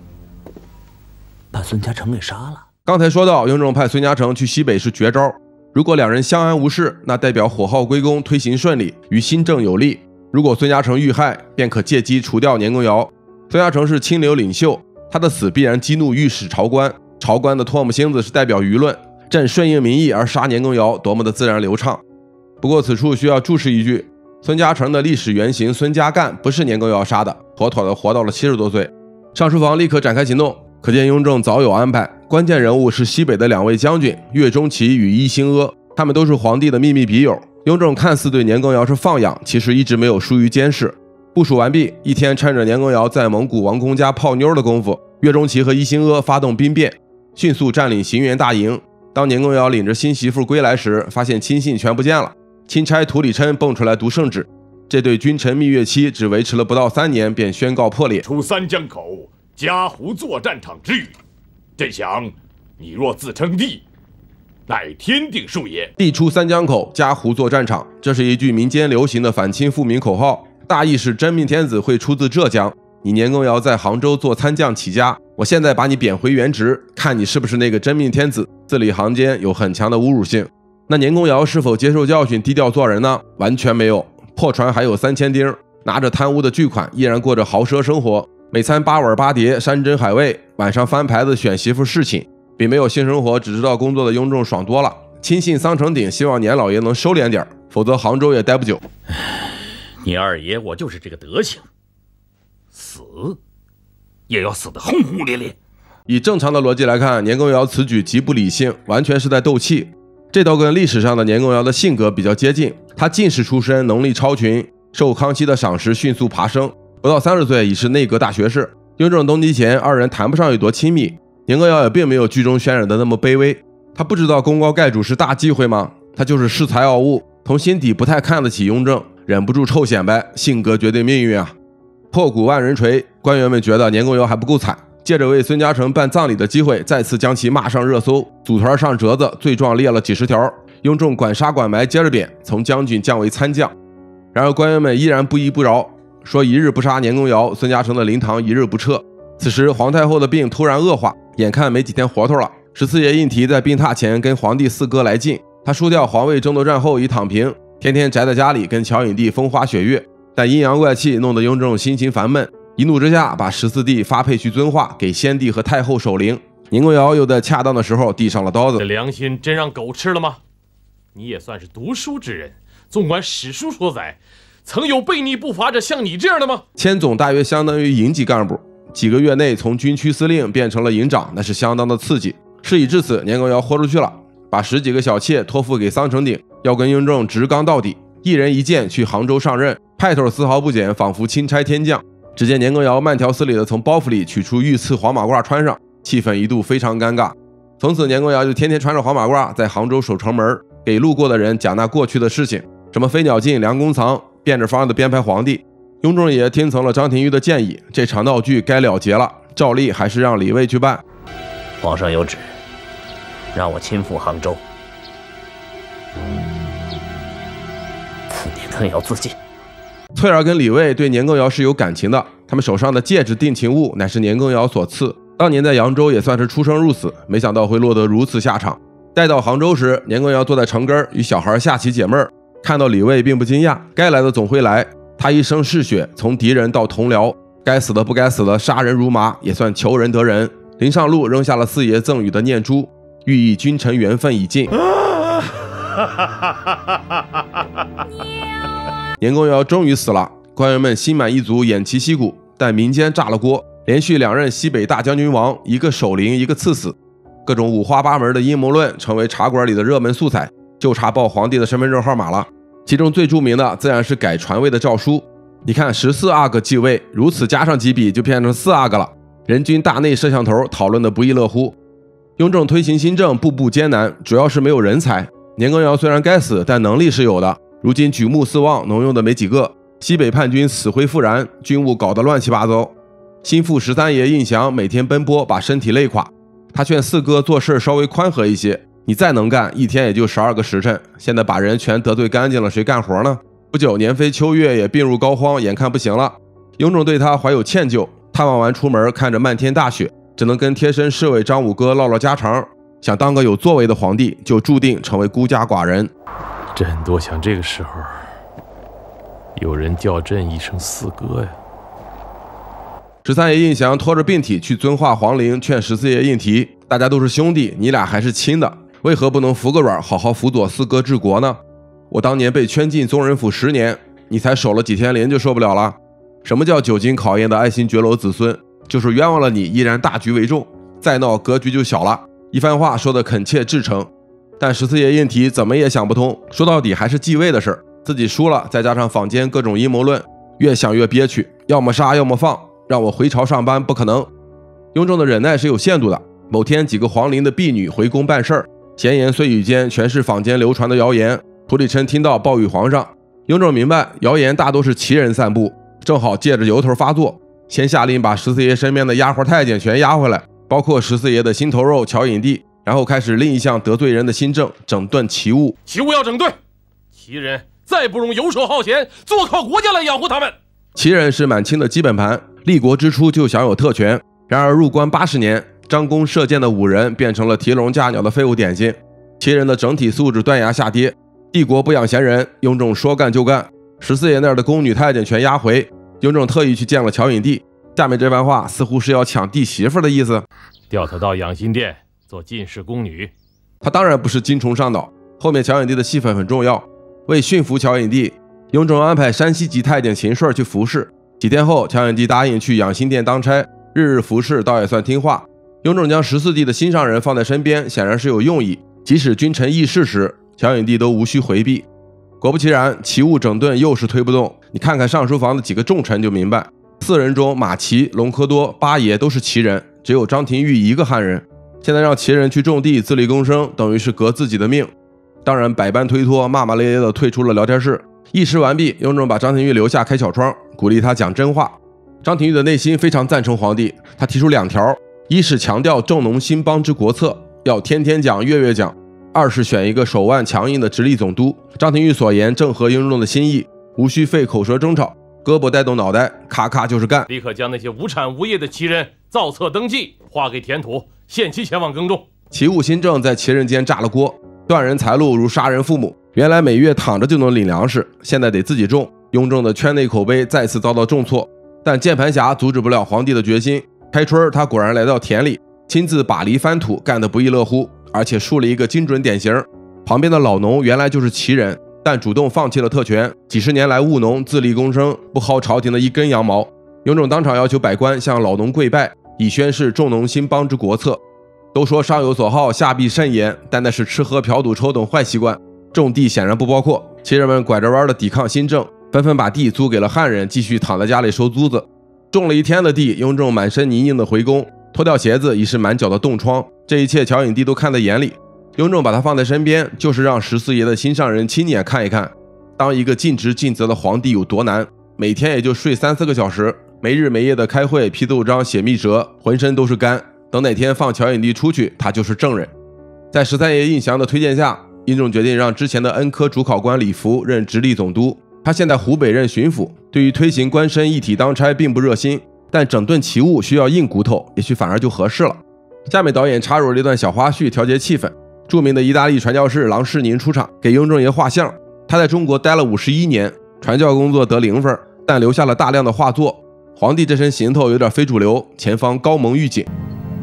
把孙嘉诚给杀了。 刚才说到，雍正派孙嘉诚去西北是绝招，如果两人相安无事，那代表火耗归公推行顺利，于新政有利；如果孙嘉诚遇害，便可借机除掉年羹尧。孙嘉诚是清流领袖，他的死必然激怒御史朝官，朝官的唾沫星子是代表舆论，朕顺应民意而杀年羹尧，多么的自然流畅。不过此处需要注释一句，孙嘉诚的历史原型孙嘉干不是年羹尧杀的，妥妥的活到了七十多岁。上书房立刻展开行动，可见雍正早有安排。关键人物是西北的两位将军岳钟琪与伊兴阿，他们都是皇帝的秘密笔友。雍正看似对年羹尧是放养，其实一直没有疏于监视。部署完毕，一天趁着年羹尧在蒙古王公家泡妞的功夫，岳钟琪和伊兴阿发动兵变，迅速占领行辕大营。当年羹尧领着新媳妇归来时，发现亲信全不见了，钦差图里琛蹦出来读圣旨。这对君臣蜜月期只维持了不到三年，便宣告破裂。 出三江口嘉湖作战场之语，朕想你若自称帝，乃天定数也。 地出三江口，嘉湖作战场，这是一句民间流行的反清复明口号，大意是真命天子会出自浙江，你年羹尧在杭州做参将起家，我现在把你贬回原职，看你是不是那个真命天子，字里行间有很强的侮辱性。那年羹尧是否接受教训低调做人呢？完全没有，破船还有三千钉，拿着贪污的巨款依然过着豪奢生活，每餐八碗八碟山珍海味，晚上翻牌子选媳妇侍寝，比没有性生活只知道工作的雍正爽多了。亲信桑承鼎希望年老爷能收敛点，否则杭州也待不久。 你二爷我就是这个德行，死也要死得轰轰烈烈。 以正常的逻辑来看，年羹尧此举极不理性，完全是在斗气。这倒跟历史上的年羹尧的性格比较接近，他进士出身，能力超群，受康熙的赏识，迅速爬升。 不到三十岁已是内阁大学士。雍正登基前，二人谈不上有多亲密，年羹尧也并没有剧中渲染的那么卑微。他不知道功高盖主是大忌讳吗？他就是恃才傲物，从心底不太看得起雍正，忍不住臭显摆，性格决定命运啊！破鼓万人锤，官员们觉得年羹尧还不够惨，借着为孙嘉诚办葬礼的机会，再次将其骂上热搜，组团上折子，罪状列了几十条。雍正管杀管埋接着贬，从将军降为参将。然而官员们依然不依不饶，说一日不杀年羹尧，孙嘉诚的灵堂一日不撤。此时皇太后的病突然恶化，眼看没几天活头了。十四爷胤禔在病榻前跟皇帝四哥来劲，他输掉皇位争夺战后已躺平，天天宅在家里跟乔颖帝风花雪月，但阴阳怪气弄得雍正心情烦闷，一怒之下把十四弟发配去遵化，给先帝和太后守灵。年羹尧又在恰当的时候递上了刀子。 这良心真让狗吃了吗？你也算是读书之人，纵观史书所载，曾有悖逆不法者像你这样的吗？ 千总大约相当于营级干部，几个月内从军区司令变成了营长，那是相当的刺激。事已至此，年羹尧豁出去了，把十几个小妾托付给桑承鼎，要跟雍正直刚到底，一人一剑去杭州上任，派头丝毫不减，仿佛钦差天降。只见年羹尧慢条斯理地从包袱里取出御赐黄马褂穿上，气氛一度非常尴尬。从此年羹尧就天天穿着黄马褂在杭州守城门，给路过的人讲那过去的事情，什么飞鸟尽，良弓藏，变着法的编排皇帝。雍正也听从了张廷玉的建议，这场闹剧该了结了，照例还是让李卫去办。 皇上有旨，让我亲赴杭州，此年更要自尽。 翠儿跟李卫对年羹尧是有感情的，他们手上的戒指定情物乃是年羹尧所赐，当年在扬州也算是出生入死，没想到会落得如此下场。待到杭州时，年羹尧坐在城根与小孩下棋解闷儿，看到李卫并不惊讶，该来的总会来。他一生嗜血，从敌人到同僚，该死的不该死的，杀人如麻，也算求仁得仁。临上路扔下了四爷赠予的念珠，寓意君臣缘分已尽。年羹尧终于死了，官员们心满意足，偃旗息鼓，但民间炸了锅，连续两任西北大将军王，一个守灵，一个赐死，各种五花八门的阴谋论成为茶馆里的热门素材，就差报皇帝的身份证号码了。其中最著名的自然是改传位的诏书。你看十四阿哥继位，如此加上几笔就变成四阿哥了，人均大内摄像头讨论的不亦乐乎。雍正推行新政步步艰难，主要是没有人才。年羹尧虽然该死，但能力是有的，如今举目四望，能用的没几个。西北叛军死灰复燃，军务搞得乱七八糟。心腹十三爷胤祥每天奔波，把身体累垮。他劝四哥做事稍微宽和一些，你再能干，一天也就十二个时辰，现在把人全得罪干净了，谁干活呢？不久，年妃秋月也病入膏肓，眼看不行了。雍正对他怀有歉疚，探望完出门，看着漫天大雪，只能跟贴身侍卫张五哥唠唠家常。想当个有作为的皇帝，就注定成为孤家寡人。 朕多想这个时候有人叫朕一声四哥呀。 十三爷胤祥拖着病体去遵化皇陵，劝十四爷胤禔，大家都是兄弟，你俩还是亲的，为何不能服个软，好好辅佐四哥治国呢？我当年被圈进宗人府十年，你才守了几天灵就受不了了。什么叫久经考验的爱新觉罗子孙？就是冤枉了你，依然大局为重，再闹格局就小了。一番话说得恳切至诚，但十四爷胤禔怎么也想不通，说到底还是继位的事，自己输了，再加上坊间各种阴谋论，越想越憋屈，要么杀要么放，让我回朝上班不可能。雍正的忍耐是有限度的。某天，几个皇陵的婢女回宫办事儿，闲言碎语间全是坊间流传的谣言。涂里琛听到报与皇上，雍正明白谣言大都是奇人散布，正好借着由头发作，先下令把十四爷身边的丫鬟太监全押回来，包括十四爷的心头肉乔颖帝，然后开始另一项得罪人的新政，整顿奇物。 奇物要整顿，奇人再不容游手好闲，坐靠国家来养活他们。 奇人是满清的基本盘，立国之初就享有特权，然而入关八十年，张弓射箭的武人变成了提笼架鸟的废物点心，奇人的整体素质断崖下跌。帝国不养闲人，雍正说干就干，十四爷那儿的宫女太监全押回。雍正特意去见了乔颖帝，下面这番话似乎是要抢弟媳妇的意思。 调他到养心殿做进士宫女。 他当然不是精虫上脑，后面乔颖帝的戏份很重要。为驯服乔颖帝，雍正安排山西籍太监秦顺去服侍。几天后，乔颖帝答应去养心殿当差，日日服侍，倒也算听话。雍正将十四弟的心上人放在身边，显然是有用意，即使君臣议事时，乔颖帝都无需回避。果不其然，奇物整顿又是推不动。你看看上书房的几个重臣就明白， 四人中马齐、隆科多、八爷都是齐人，只有张廷玉一个汉人。现在让齐人去种地自力更生，等于是革自己的命。当然百般推脱，骂骂咧咧的退出了聊天室。议事完毕，雍正把张廷玉留下开小窗，鼓励他讲真话。张廷玉的内心非常赞成皇帝，他提出两条：一是强调重农兴邦之国策，要天天讲月月讲；二是选一个手腕强硬的直隶总督。张廷玉所言正合雍正的心意，无需费口舌争吵，胳膊带动脑袋，咔咔就是干。 立刻将那些无产无业的旗人造册登记，划给田土，限期前往耕种。 齐务新政在旗人间炸了锅，断人财路如杀人父母。原来每月躺着就能领粮食，现在得自己种。雍正的圈内口碑再次遭到重挫，但键盘侠阻止不了皇帝的决心。开春他果然来到田里，亲自把犁翻土，干得不亦乐乎，而且树了一个精准典型。旁边的老农原来就是旗人，但主动放弃了特权，几十年来务农自力更生，不薅朝廷的一根羊毛。雍正当场要求百官向老农跪拜，以宣示重农兴邦之国策。都说上有所好，下必甚焉，但那是吃喝嫖赌抽等坏习惯，种地显然不包括。旗人们拐着弯的抵抗新政，纷纷把地租给了汉人，继续躺在家里收租子。种了一天的地，雍正满身泥泞的回宫，脱掉鞋子已是满脚的冻疮。这一切乔影帝都看在眼里，雍正把他放在身边，就是让十四爷的心上人亲眼看一看，当一个尽职尽责的皇帝有多难。每天也就睡三四个小时，没日没夜的开会、批奏章、写密折，浑身都是干。等哪天放乔影帝出去，他就是证人。在十三爷胤祥的推荐下，雍正决定让之前的恩科主考官李福任直隶总督，他现在湖北任巡抚，对于推行官绅一体当差并不热心，但整顿旗务需要硬骨头，也许反而就合适了。下面导演插入了一段小花絮调节气氛，著名的意大利传教士郎世宁出场给雍正爷画像。他在中国待了五十一年，传教工作得零分，但留下了大量的画作。皇帝这身行头有点非主流，前方高蒙预警。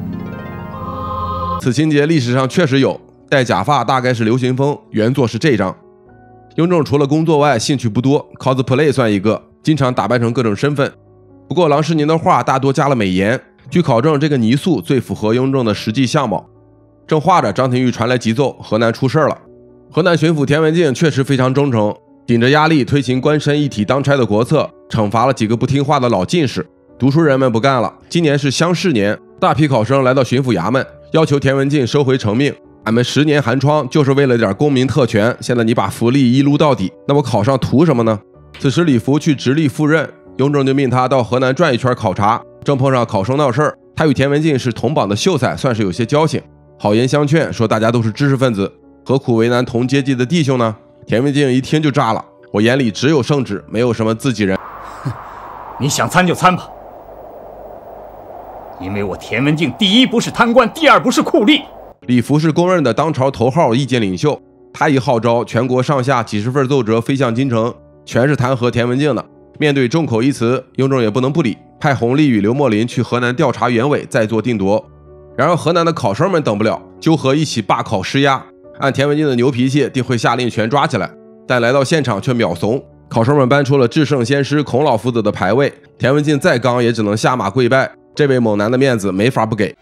此情节历史上确实有，戴假发大概是流行风，原作是这张。雍正除了工作外兴趣不多， cosplay 算一个，经常打扮成各种身份。不过郎世宁的画大多加了美颜，据考证这个泥塑最符合雍正的实际相貌。正画着，张廷玉传来急奏，河南出事了。河南巡抚田文镜确实非常忠诚，顶着压力推行官绅一体当差的国策，惩罚了几个不听话的老进士。读书人们不干了，今年是乡试年，大批考生来到巡抚衙门，要求田文镜收回成命。俺们十年寒窗就是为了点公民特权，现在你把福利一撸到底，那我考上图什么呢？此时李福去直隶赴任，雍正就命他到河南转一圈考察，正碰上考生闹事儿，他与田文镜是同榜的秀才，算是有些交情，好言相劝，说大家都是知识分子，何苦为难同阶级的弟兄呢？田文镜一听就炸了，我眼里只有圣旨，没有什么自己人。 哼，你想参就参吧，因为我田文镜第一不是贪官，第二不是酷吏。 李福是公认的当朝头号意见领袖，他一号召，全国上下几十份奏折飞向京城，全是弹劾田文镜的。面对众口一词，雍正也不能不理，派弘历与刘墨林去河南调查原委，再做定夺。然而河南的考生们等不了，纠合一起罢考施压，按田文镜的牛脾气，定会下令全抓起来。但来到现场却秒怂，考生们搬出了至圣先师孔老夫子的牌位，田文镜再刚也只能下马跪拜，这位猛男的面子没法不给。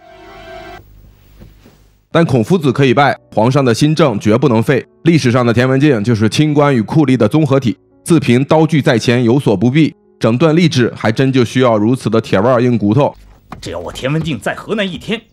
但孔夫子可以拜，皇上的新政绝不能废。历史上的田文镜就是清官与酷吏的综合体，自凭刀具在前有所不避，整顿吏治还真就需要如此的铁腕硬骨头。 只要我田文镜在河南一天，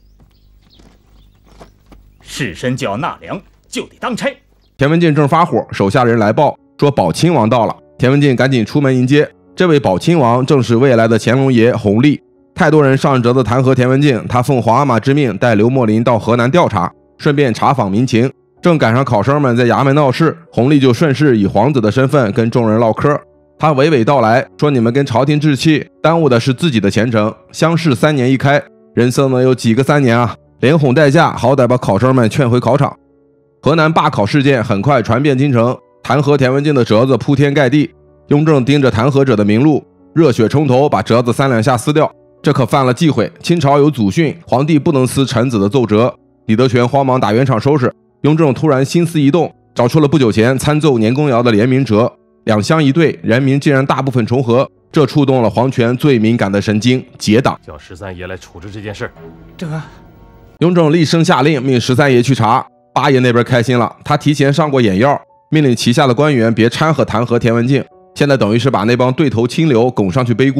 士绅就要纳粮，就得当差。 田文镜正发火，手下人来报说宝亲王到了，田文镜赶紧出门迎接。这位宝亲王正是未来的乾隆爷弘历。太多人上折子弹劾田文镜，他奉皇阿玛之命带刘墨林到河南调查，顺便查访民情。正赶上考生们在衙门闹事，弘历就顺势以皇子的身份跟众人唠嗑。他娓娓道来说，你们跟朝廷置气，耽误的是自己的前程。乡试三年一开，人生能有几个三年啊？连哄带吓，好歹把考生们劝回考场。河南罢考事件很快传遍京城，弹劾田文镜的折子铺天盖地。雍正盯着弹劾者的名录，热血冲头，把折子三两下撕掉。这可犯了忌讳，清朝有祖训，皇帝不能撕臣子的奏折。李德全慌忙打圆场收拾。雍正突然心思一动，找出了不久前参奏年羹尧的联名折，两相一对，人名竟然大部分重合，这触动了皇权最敏感的神经，结党。 叫十三爷来处置这件事。 这雍正厉声下令，命十三爷去查。八爷那边开心了，他提前上过眼药，命令旗下的官员别掺和弹劾田文镜，现在等于是把那帮对头清流拱上去背锅。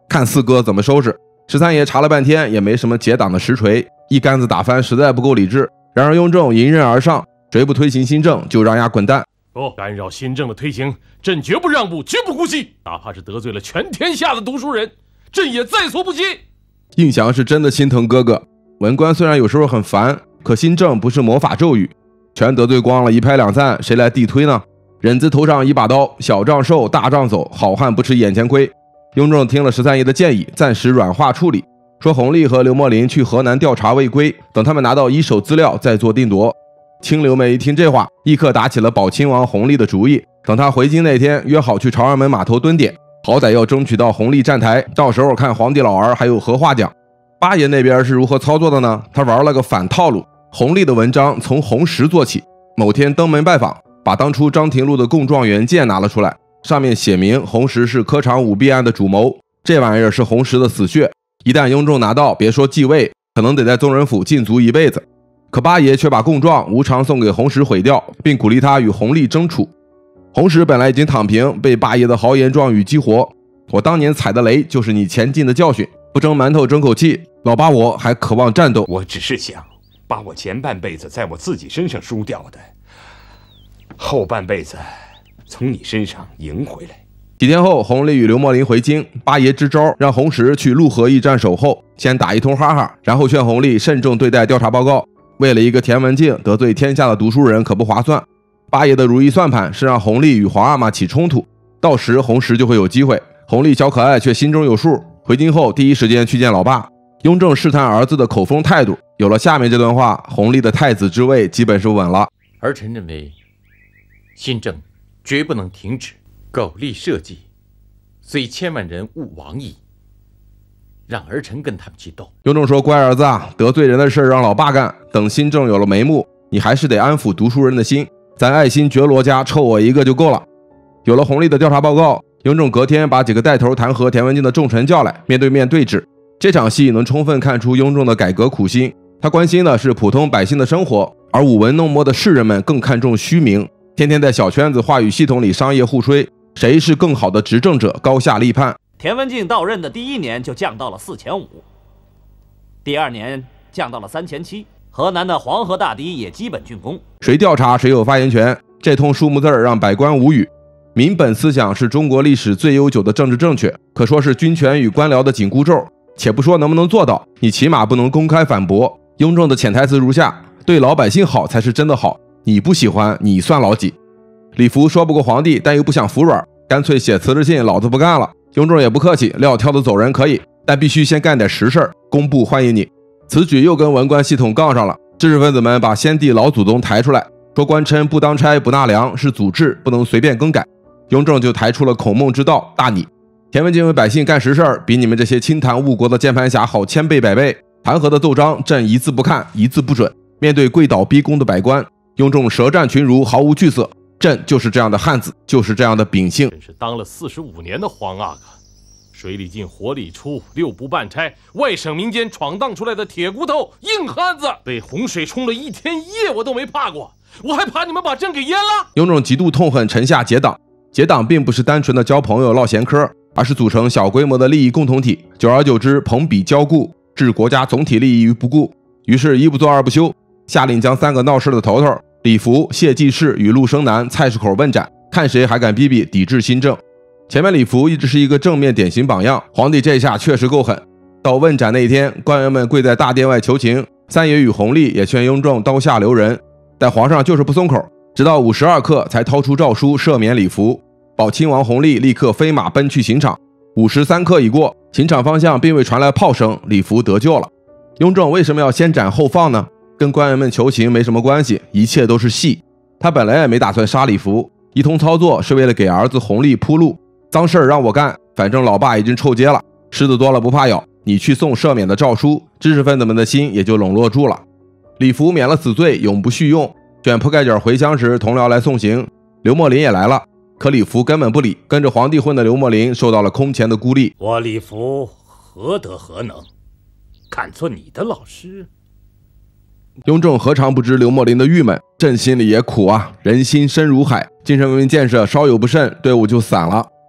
看四哥怎么收拾。十三爷查了半天也没什么结党的实锤，一竿子打翻实在不够理智。然而雍正迎刃而上，谁不推行新政就让丫滚蛋。 不干扰新政的推行，朕绝不让步，绝不姑息。哪怕是得罪了全天下的读书人，朕也在所不惜。 胤祥是真的心疼哥哥。文官虽然有时候很烦，可新政不是魔法咒语，全得罪光了，一拍两散，谁来地推呢？忍字头上一把刀，小仗受，大仗走，好汉不吃眼前亏。雍正听了十三爷的建议，暂时软化处理，说弘历和刘墨林去河南调查未归，等他们拿到一手资料再做定夺。清流们一听这话，立刻打起了保亲王弘历的主意。等他回京那天，约好去朝阳门码头蹲点，好歹要争取到弘历站台，到时候看皇帝老儿还有何话讲。八爷那边是如何操作的呢？他玩了个反套路，弘历的文章从红石做起。某天登门拜访，把当初张廷禄的供状原件拿了出来，上面写明红石是科场舞弊案的主谋，这玩意儿是红石的死穴，一旦雍正拿到，别说继位，可能得在宗人府禁足一辈子。可八爷却把供状无偿送给红石毁掉，并鼓励他与弘历争处。红石本来已经躺平，被八爷的豪言壮语激活。我当年踩的雷就是你前进的教训，不争馒头争口气，老八我还渴望战斗。 我只是想把我前半辈子在我自己身上输掉的，后半辈子从你身上赢回来。 几天后，弘历与刘墨林回京，八爷支招让红石去陆河驿站守候，先打一通哈哈，然后劝弘历慎重对待调查报告。为了一个田文镜得罪天下的读书人可不划算。八爷的如意算盘是让弘历与皇阿玛起冲突，到时红石就会有机会。弘历小可爱却心中有数，回京后第一时间去见老爸。雍正试探儿子的口风态度，有了下面这段话，弘历的太子之位基本是稳了。 儿臣认为，新政绝不能停止，苟利社稷，虽千万人勿亡矣。让儿臣跟他们去斗。 雍正说：“乖儿子啊，得罪人的事让老爸干，等新政有了眉目，你还是得安抚读书人的心。咱爱新觉罗家臭我一个就够了。”有了弘历的调查报告，雍正隔天把几个带头弹劾田文镜的重臣叫来，面对面对质。这场戏能充分看出雍正的改革苦心，他关心的是普通百姓的生活，而舞文弄墨的士人们更看重虚名，天天在小圈子话语系统里商业互吹，谁是更好的执政者，高下立判。 田文镜到任的第一年就降到了四千五，第二年降到了三千七，河南的黄河大堤也基本竣工。 谁调查谁有发言权，这通数目字让百官无语。民本思想是中国历史最悠久的政治正确，可说是军权与官僚的紧箍咒。且不说能不能做到，你起码不能公开反驳。雍正的潜台词如下：对老百姓好才是真的好，你不喜欢你算老几。李福说不过皇帝，但又不想服软，干脆写辞职信，老子不干了。雍正也不客气，撂挑子走人可以，但必须先干点实事，工部欢迎你。此举又跟文官系统杠上了，知识分子们把先帝老祖宗抬出来，说官绅不当差不纳粮是祖制，不能随便更改。雍正就抬出了孔孟之道，大逆。田文镜为百姓干实事儿，比你们这些清谈误国的键盘侠好千倍百倍。弹劾的奏章，朕一字不看，一字不准。面对跪倒逼宫的百官，雍正舌战群儒，毫无惧色。朕就是这样的汉子，就是这样的秉性。 真是当了四十五年的皇阿哥，水里进火里出，六不办差，外省民间闯荡出来的铁骨头硬汉子，被洪水冲了一天一夜我都没怕过，我还怕你们把朕给淹了。 雍正极度痛恨臣下结党，结党并不是单纯的交朋友唠闲嗑，而是组成小规模的利益共同体，久而久之朋比交固，置国家总体利益于不顾。于是一不做二不休，下令将三个闹事的头头李福、谢济世与陆生南菜市口问斩，看谁还敢逼逼抵制新政。前面李福一直是一个正面典型榜样，皇帝这下确实够狠。到问斩那一天，官员们跪在大殿外求情，三爷与弘历也劝雍正刀下留人，但皇上就是不松口，直到五十二刻才掏出诏书赦免李福。保亲王弘历立刻飞马奔去刑场。五十三刻已过，刑场方向并未传来炮声，李福得救了。雍正为什么要先斩后放呢？跟官员们求情没什么关系，一切都是戏。他本来也没打算杀李福，一通操作是为了给儿子弘历铺路。脏事儿让我干，反正老爸已经臭街了，虱子多了不怕咬，你去送赦免的诏书，知识分子们的心也就笼络住了。李福免了死罪，永不续用。卷铺盖卷回乡时，同僚来送行，刘墨林也来了，可李福根本不理，跟着皇帝混的刘墨林受到了空前的孤立。 我李福何德何能，敢做你的老师？ 雍正何尝不知刘墨林的郁闷，朕心里也苦啊，人心深如海，精神文明建设稍有不慎，队伍就散了。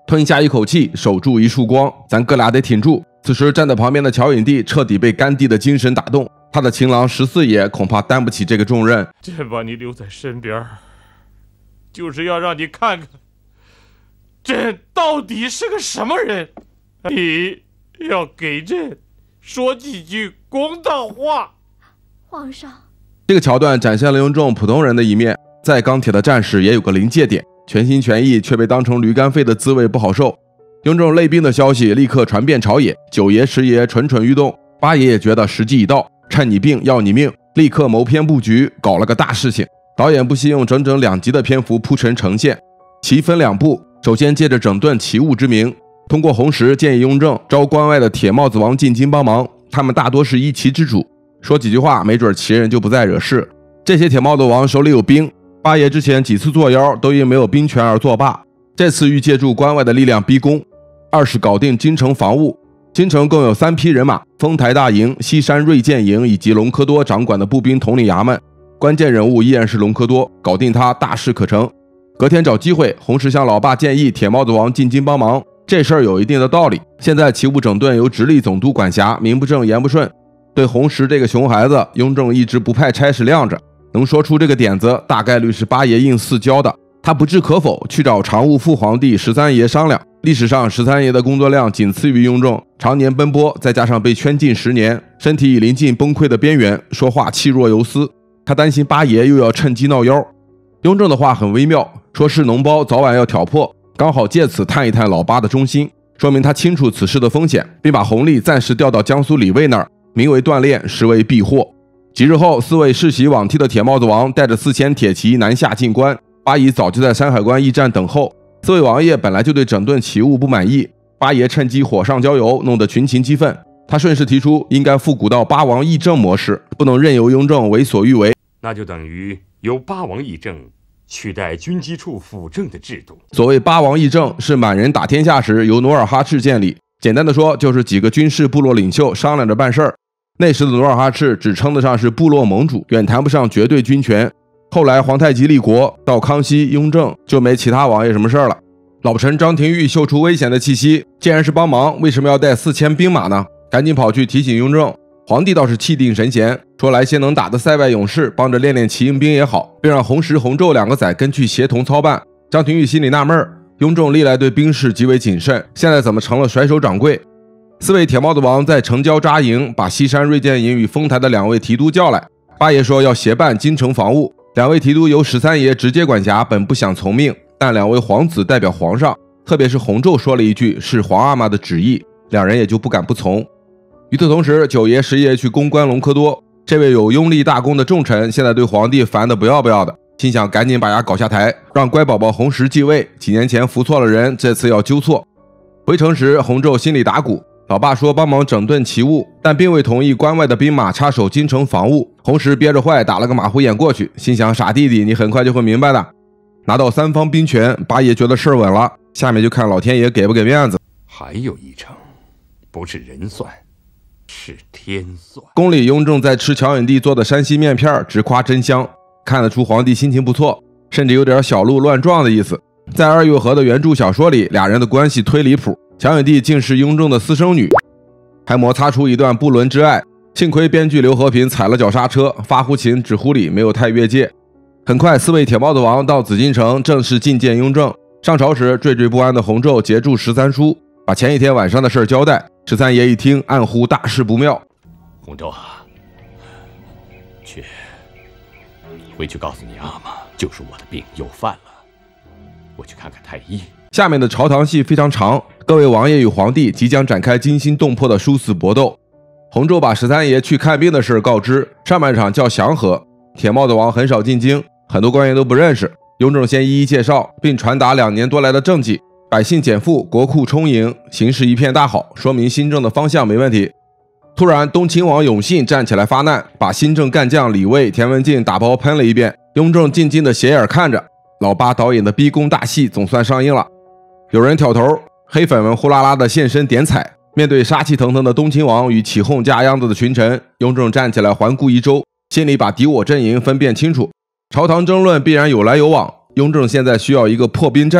吞下一口气，守住一束光，咱哥俩得挺住。此时站在旁边的乔影帝彻底被甘地的精神打动，他的情郎十四爷恐怕担不起这个重任。 朕把你留在身边，就是要让你看看朕到底是个什么人。你要给朕说几句公道话。 皇上， 这个桥段展现了雍正普通人的一面，再钢铁的战士也有个临界点，全心全意却被当成驴肝肺的滋味不好受。雍正累兵的消息立刻传遍朝野，九爷十爷蠢蠢欲动，八爷也觉得时机已到，趁你病要你命，立刻谋篇布局，搞了个大事情。导演不惜用整整两集的篇幅铺陈呈现，其分两步。首先借着整顿奇物之名，通过红石建议雍正招关外的铁帽子王进京帮忙，他们大多是一旗之主，说几句话没准其人就不再惹事。这些铁帽子王手里有兵，八爷之前几次作妖都因没有兵权而作罢，这次欲借助关外的力量逼宫。二是搞定京城防务，京城共有三批人马，丰台大营、西山锐剑营以及隆科多掌管的步兵统领衙门，关键人物依然是隆科多，搞定他大事可成。隔天找机会，红石向老爸建议铁帽子王进京帮忙，这事儿有一定的道理。现在旗务整顿由直隶总督管辖，名不正言不顺，对红石这个熊孩子，雍正一直不派差事晾着，能说出这个点子，大概率是八爷硬四教的。他不置可否，去找常务副皇帝十三爷商量。历史上十三爷的工作量仅次于雍正，常年奔波，再加上被圈禁十年，身体已临近崩溃的边缘，说话气若游丝。他担心八爷又要趁机闹妖。雍正的话很微妙，说是脓包早晚要挑破，刚好借此探一探老八的忠心，说明他清楚此事的风险，并把弘历暂时调到江苏李卫那儿，名为锻炼，实为避祸。几日后，四位世袭罔替的铁帽子王带着四千铁骑南下进关，八爷早就在山海关驿站等候。四位王爷本来就对整顿旗务不满意，八爷趁机火上浇油，弄得群情激愤。他顺势提出应该复古到八王议政模式，不能任由雍正为所欲为。 那就等于由八王议政取代军机处辅政的制度。 所谓八王议政，是满人打天下时由努尔哈赤建立，简单的说就是几个军事部落领袖商量着办事儿。那时的努尔哈赤只称得上是部落盟主，远谈不上绝对军权。后来皇太极立国，到康熙、雍正就没其他王爷什么事儿了。老臣张廷玉嗅出危险的气息，既然是帮忙，为什么要带四千兵马呢？赶紧跑去提醒雍正。皇帝倒是气定神闲，说来些能打的塞外勇士帮着练练骑营兵也好，并让红石、红胄两个仔跟去协同操办。张廷玉心里纳闷儿，雍正历来对兵事极为谨慎，现在怎么成了甩手掌柜？四位铁帽子王在城郊扎营，把西山锐剑营与丰台的两位提督叫来。八爷说要协办京城防务，两位提督由十三爷直接管辖，本不想从命，但两位皇子代表皇上，特别是红胄说了一句是皇阿玛的旨意，两人也就不敢不从。与此同时，九爷十爷去攻关隆科多，这位有拥立大功的重臣现在对皇帝烦得不要不要的，心想赶紧把牙搞下台，让乖宝宝红石继位，几年前扶错了人，这次要纠错。回城时，红胄心里打鼓，老爸说帮忙整顿旗务，但并未同意关外的兵马插手京城防务。红石憋着坏，打了个马虎眼过去，心想傻弟弟，你很快就会明白的。拿到三方兵权，八爷觉得事儿稳了，下面就看老天爷给不给面子。 还有一城，不是人算，是天算。 宫里雍正在吃乔影帝做的山西面片，直夸真香，看得出皇帝心情不错，甚至有点小鹿乱撞的意思。在二月河的原著小说里，俩人的关系忒离谱，乔影帝竟是雍正的私生女，还摩擦出一段不伦之爱。幸亏编剧刘和平踩了脚刹车，发乎情止乎礼，没有太越界。很快，四位铁帽子王到紫禁城正式觐见雍正。上朝时，惴惴不安的红胄截住十三叔，把前一天晚上的事交代。十三爷一听，暗呼大事不妙。 红胄啊，去回去告诉你阿玛，就是我的病又犯了，我去看看太医。 下面的朝堂戏非常长，各位王爷与皇帝即将展开惊心动魄的殊死搏斗。红胄把十三爷去看病的事告知，上半场叫祥和。铁帽子王很少进京，很多官员都不认识。雍正先一一介绍，并传达两年多来的政绩，百姓减负，国库充盈，形势一片大好，说明新政的方向没问题。突然，东亲王永信站起来发难，把新政干将李卫、田文镜打包喷了一遍。雍正静静的斜眼看着，老八导演的逼宫大戏总算上映了。有人挑头，黑粉们呼啦啦的现身点彩。面对杀气腾腾的东亲王与起哄架秧子的群臣，雍正站起来环顾一周，心里把敌我阵营分辨清楚。朝堂争论必然有来有往，雍正现在需要一个破冰战友。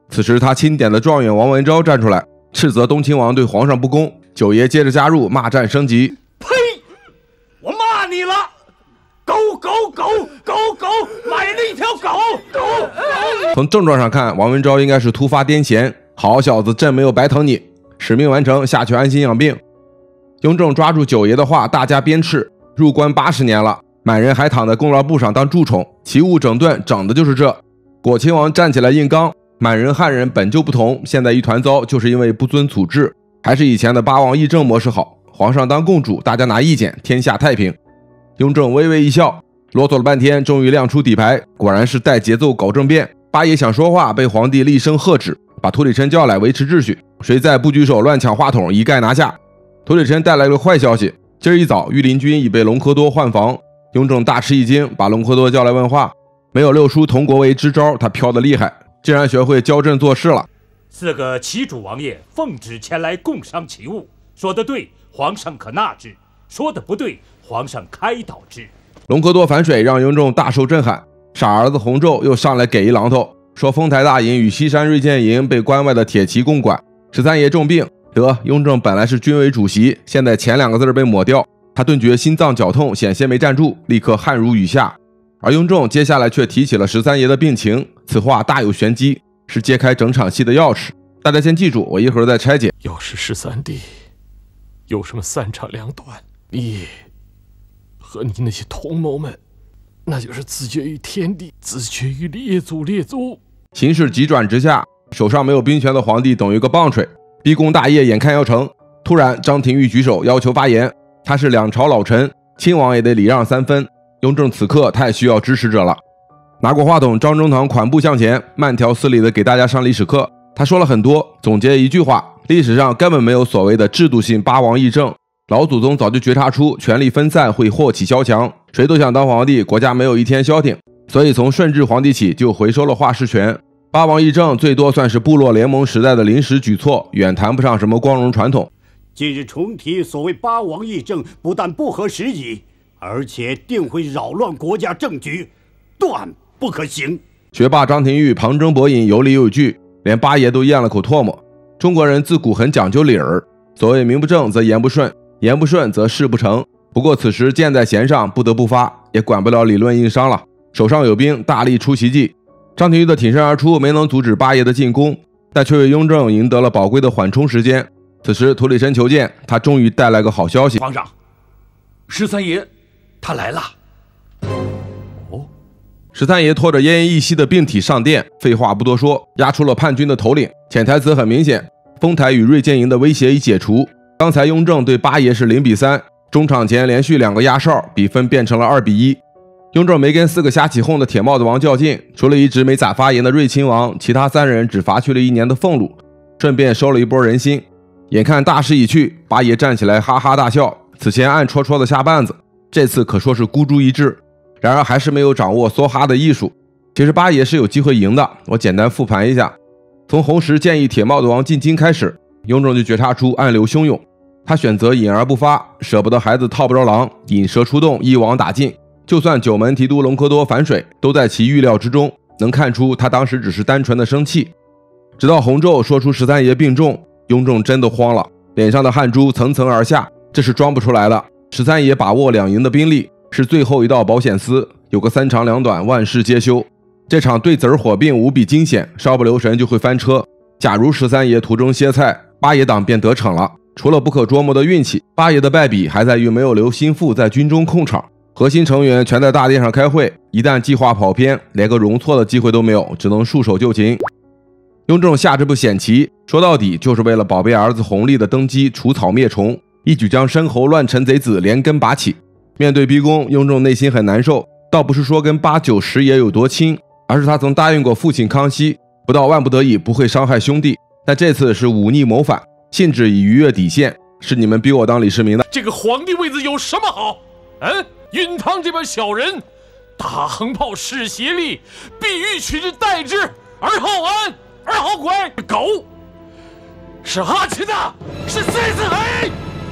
此时他钦点的状元王文昭站出来，斥责东亲王对皇上不公。九爷接着加入，骂战升级。 呸！我骂你了！狗狗狗狗狗，买了一条狗狗狗。 从症状上看，王文昭应该是突发癫痫。好小子，朕没有白疼你，使命完成，下去安心养病。雍正抓住九爷的话，大加鞭笞。入关八十年了，满人还躺在功劳簿上当蛀虫，奇物整顿，整的就是这。果亲王站起来硬刚，满人汉人本就不同，现在一团糟，就是因为不遵祖制，还是以前的八王议政模式好。皇上当共主，大家拿意见，天下太平。雍正微微一笑，啰嗦了半天，终于亮出底牌，果然是带节奏搞政变。八爷想说话，被皇帝厉声喝止，把涂里琛叫来维持秩序，谁再不举手乱抢话筒，一概拿下。涂里琛带来了坏消息，今儿一早御林军已被隆科多换防。雍正大吃一惊，把隆科多叫来问话，没有六叔佟国维支招，他飘得厉害，竟然学会教朕做事了。 四个齐主王爷奉旨前来共商其务，说得对，皇上可纳之；说得不对，皇上开导之。 隆科多反水，让雍正大受震撼。傻儿子洪昼又上来给一榔头，说丰台大营与西山锐剑营被关外的铁骑共管，十三爷重病。得，雍正本来是军委主席，现在前两个字被抹掉，他顿觉心脏绞痛，险些没站住，立刻汗如雨下。而雍正接下来却提起了十三爷的病情，此话大有玄机，是揭开整场戏的钥匙。大家先记住，我一会儿再拆解。 要是十三弟有什么三长两短，你和你那些同谋们，那就是自绝于天地，自绝于列祖列宗。 形势急转直下，手上没有兵权的皇帝等于个棒槌，逼宫大业眼看要成。突然张廷玉举手要求发言，他是两朝老臣，亲王也得礼让三分。雍正此刻太需要支持者了。拿过话筒，张中堂款步向前，慢条斯理地给大家上历史课。他说了很多，总结一句话：历史上根本没有所谓的制度性八王议政，老祖宗早就觉察出权力分散会祸起萧墙，谁都想当皇帝，国家没有一天消停，所以从顺治皇帝起就回收了话事权。八王议政最多算是部落联盟时代的临时举措，远谈不上什么光荣传统。 今日重提所谓八王议政，不但不合时宜，而且定会扰乱国家政局，断不可行。 学霸张廷玉旁征博引，有理有据，连八爷都咽了口唾沫。中国人自古很讲究理儿，所谓名不正则言不顺，言不顺则事不成。不过此时箭在弦上，不得不发，也管不了理论硬伤了。手上有兵，大力出奇迹。张廷玉的挺身而出没能阻止八爷的进攻，但却为雍正赢得了宝贵的缓冲时间。此时涂里琛求见，他终于带来个好消息： 皇上，十三爷他来了。 哦，十三爷拖着奄奄一息的病体上殿，废话不多说，押出了叛军的头领。潜台词很明显，丰台与锐剑营的威胁已解除。刚才雍正对八爷是零比三，中场前连续两个压哨，比分变成了二比一。雍正没跟四个瞎起哄的铁帽子王较劲，除了一直没咋发言的睿亲王，其他三人只罚去了一年的俸禄，顺便收了一波人心。眼看大势已去，八爷站起来哈哈大笑，此前暗戳戳的下绊子，这次可说是孤注一掷。然而还是没有掌握梭哈的艺术。其实八爷是有机会赢的，我简单复盘一下。从红石建议铁帽子王进京开始，雍正就觉察出暗流汹涌，他选择隐而不发，舍不得孩子套不着狼，引蛇出洞，一网打尽。就算九门提督隆科多反水，都在其预料之中，能看出他当时只是单纯的生气。直到洪昼说出十三爷病重，雍正真的慌了，脸上的汗珠层层而下，这是装不出来的。十三爷把握两营的兵力，是最后一道保险丝，有个三长两短，万事皆休。这场对子儿火并无比惊险，稍不留神就会翻车。假如十三爷途中歇菜，八爷党便得逞了。除了不可捉摸的运气，八爷的败笔还在于没有留心腹在军中控场，核心成员全在大殿上开会，一旦计划跑偏，连个容错的机会都没有，只能束手就擒。雍正下这步险棋，说到底就是为了保备儿子弘历的登基，除草灭虫，一举将申侯乱臣贼子连根拔起。面对逼宫，雍正内心很难受，倒不是说跟八九十爷有多亲，而是他曾答应过父亲康熙，不到万不得已不会伤害兄弟，但这次是忤逆谋反，性质已逾越底线，是你们逼我当李世民的。 这个皇帝位子有什么好？嗯，允堂这帮小人，大横炮使邪力，必欲取之代之，而后安，而后鬼。狗是阿奇纳，是塞斯黑。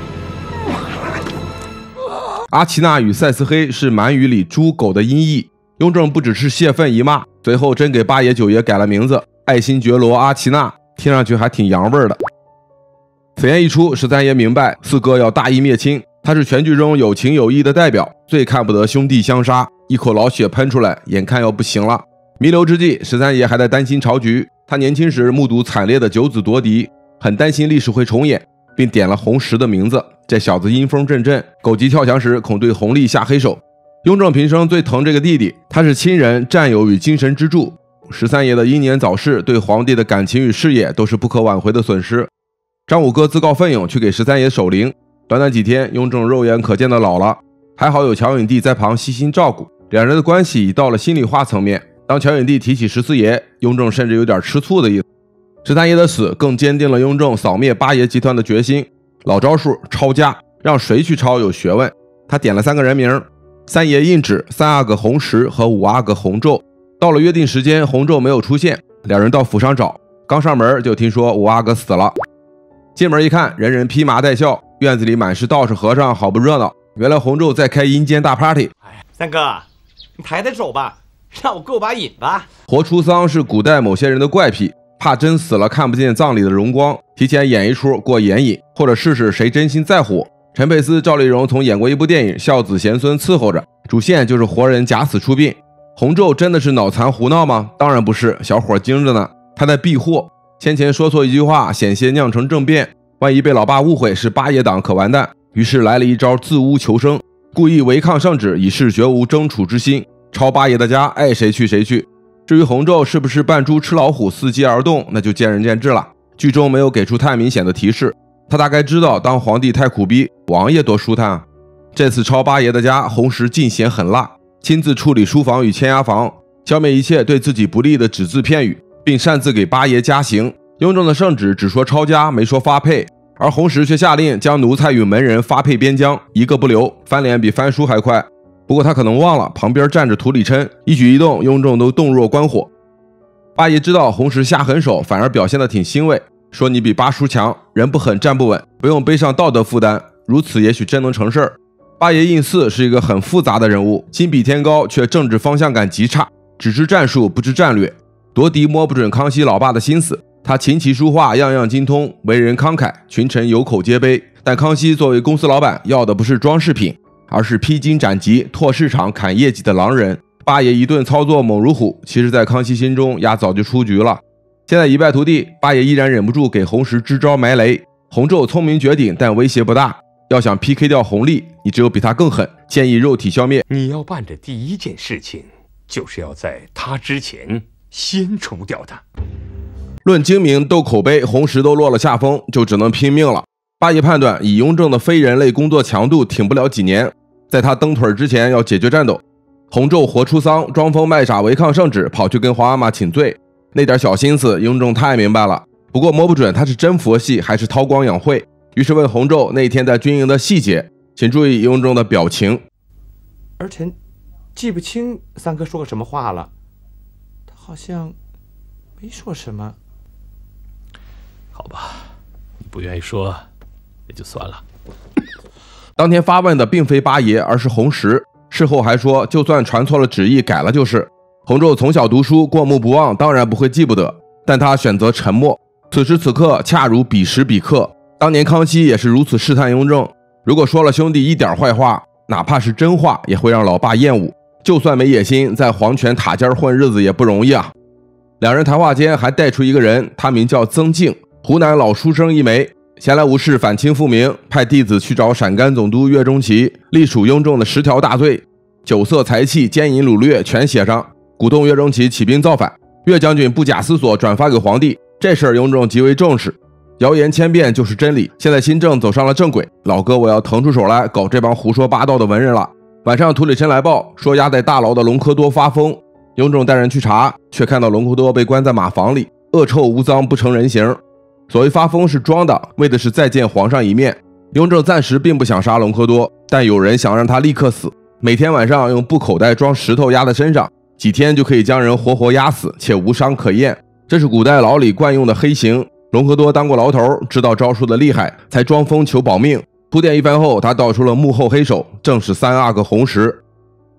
阿奇纳与塞斯黑是满语里猪狗的音译。雍正不只是泄愤一骂，随后真给八爷九爷改了名字， 爱新觉罗阿奇纳，听上去还挺洋味儿的。此言一出，十三爷明白四哥要大义灭亲，他是全剧中有情有义的代表，最看不得兄弟相杀，一口老血喷出来，眼看要不行了。弥留之际，十三爷还在担心朝局。他年轻时目睹惨烈的九子夺嫡，很担心历史会重演，并点了洪石的名字。这小子阴风阵阵，狗急跳墙时恐对弘历下黑手。雍正平生最疼这个弟弟，他是亲人、战友与精神支柱。十三爷的英年早逝，对皇帝的感情与事业都是不可挽回的损失。张五哥自告奋勇去给十三爷守灵，短短几天，雍正肉眼可见的老了，还好有乔允帝在旁悉心照顾，两人的关系已到了心里话层面。当乔允帝提起十四爷，雍正甚至有点吃醋的意思。十三爷的死更坚定了雍正扫灭八爷集团的决心。老招数，抄家，让谁去抄有学问。他点了三个人名：三爷胤旨、三阿哥洪石和五阿哥洪昼。到了约定时间，洪昼没有出现，两人到府上找，刚上门就听说五阿哥死了。进门一看，人人披麻戴孝，院子里满是道士和尚，好不热闹。原来洪昼在开阴间大 party。 哎，三哥，你抬抬手吧，让我过把瘾吧。 活出丧是古代某些人的怪癖，怕真死了看不见葬礼的荣光，提前演一出过眼瘾，或者试试谁真心在乎我。陈佩斯、赵丽蓉曾演过一部电影《孝子贤孙伺候着》，主线就是活人假死出殡。洪昼真的是脑残胡闹吗？当然不是，小伙精着呢，他在避祸。先前说错一句话，险些酿成政变，万一被老爸误会是八爷党可完蛋。于是来了一招自污求生，故意违抗圣旨，以示绝无争储之心，抄八爷的家，爱谁去谁去。至于洪昼是不是扮猪吃老虎伺机而动，那就见仁见智了。剧中没有给出太明显的提示，他大概知道当皇帝太苦逼，王爷多舒坦啊。这次抄八爷的家，洪石尽显狠辣，亲自处理书房与签押房，消灭一切对自己不利的只字片语，并擅自给八爷加刑。雍正的圣旨只说抄家，没说发配，而洪石却下令将奴才与门人发配边疆，一个不留，翻脸比翻书还快。不过他可能忘了旁边站着涂里琛，一举一动雍正都洞若观火。八爷知道洪石下狠手，反而表现得挺欣慰，说你比八叔强，人不狠站不稳，不用背上道德负担，如此也许真能成事儿。八爷胤祀是一个很复杂的人物，心比天高，却政治方向感极差，只知战术不知战略，夺嫡摸不准康熙老爸的心思。他琴棋书画样样精通，为人慷慨，群臣有口皆碑。但康熙作为公司老板，要的不是装饰品，而是披荆斩棘、拓市场、砍业绩的狼人。八爷一顿操作猛如虎，其实在康熙心中丫早就出局了。现在一败涂地，八爷依然忍不住给洪石支招埋雷。洪昼聪明绝顶，但威胁不大。要想 P K 掉弘历，你只有比他更狠，建议肉体消灭。 你要办的第一件事情，就是要在他之前先除掉他。 论精明斗口碑，洪石都落了下风，就只能拼命了。八爷判断以雍正的非人类工作强度，挺不了几年，在他蹬腿之前要解决战斗。洪昼活出丧，装疯卖傻违抗圣旨，跑去跟皇阿玛请罪，那点小心思雍正太明白了。不过摸不准他是真佛系还是韬光养晦，于是问洪昼那天在军营的细节。请注意雍正的表情。 儿臣记不清三哥说过什么话了，他好像没说什么。 好吧，你不愿意说也就算了。 当天发问的并非八爷，而是洪石。事后还说，就算传错了旨意，改了就是。洪昼从小读书，过目不忘，当然不会记不得，但他选择沉默。此时此刻，恰如彼时彼刻。当年康熙也是如此试探雍正，如果说了兄弟一点坏话，哪怕是真话，也会让老爸厌恶。就算没野心，在皇权塔尖混日子也不容易啊。两人谈话间还带出一个人，他名叫曾静，湖南老书生一枚，闲来无事反清复明，派弟子去找陕甘总督岳钟琪，隶属雍正的十条大罪，酒色财气、奸淫掳掠全写上，鼓动岳钟琪起兵造反。岳将军不假思索转发给皇帝，这事儿雍正极为重视。谣言千遍就是真理，现在新政走上了正轨，老哥我要腾出手来搞这帮胡说八道的文人了。晚上涂里琛来报说押在大牢的隆科多发疯，雍正带人去查，却看到隆科多被关在马房里，恶臭无脏不成人形。所谓发疯是装的，为的是再见皇上一面。雍正暂时并不想杀隆科多，但有人想让他立刻死，每天晚上用布口袋装石头压在身上，几天就可以将人活活压死，且无伤可验。这是古代牢里惯用的黑刑。隆科多当过牢头，知道招数的厉害，才装疯求保命。铺垫一番后，他道出了幕后黑手，正是三阿哥洪石。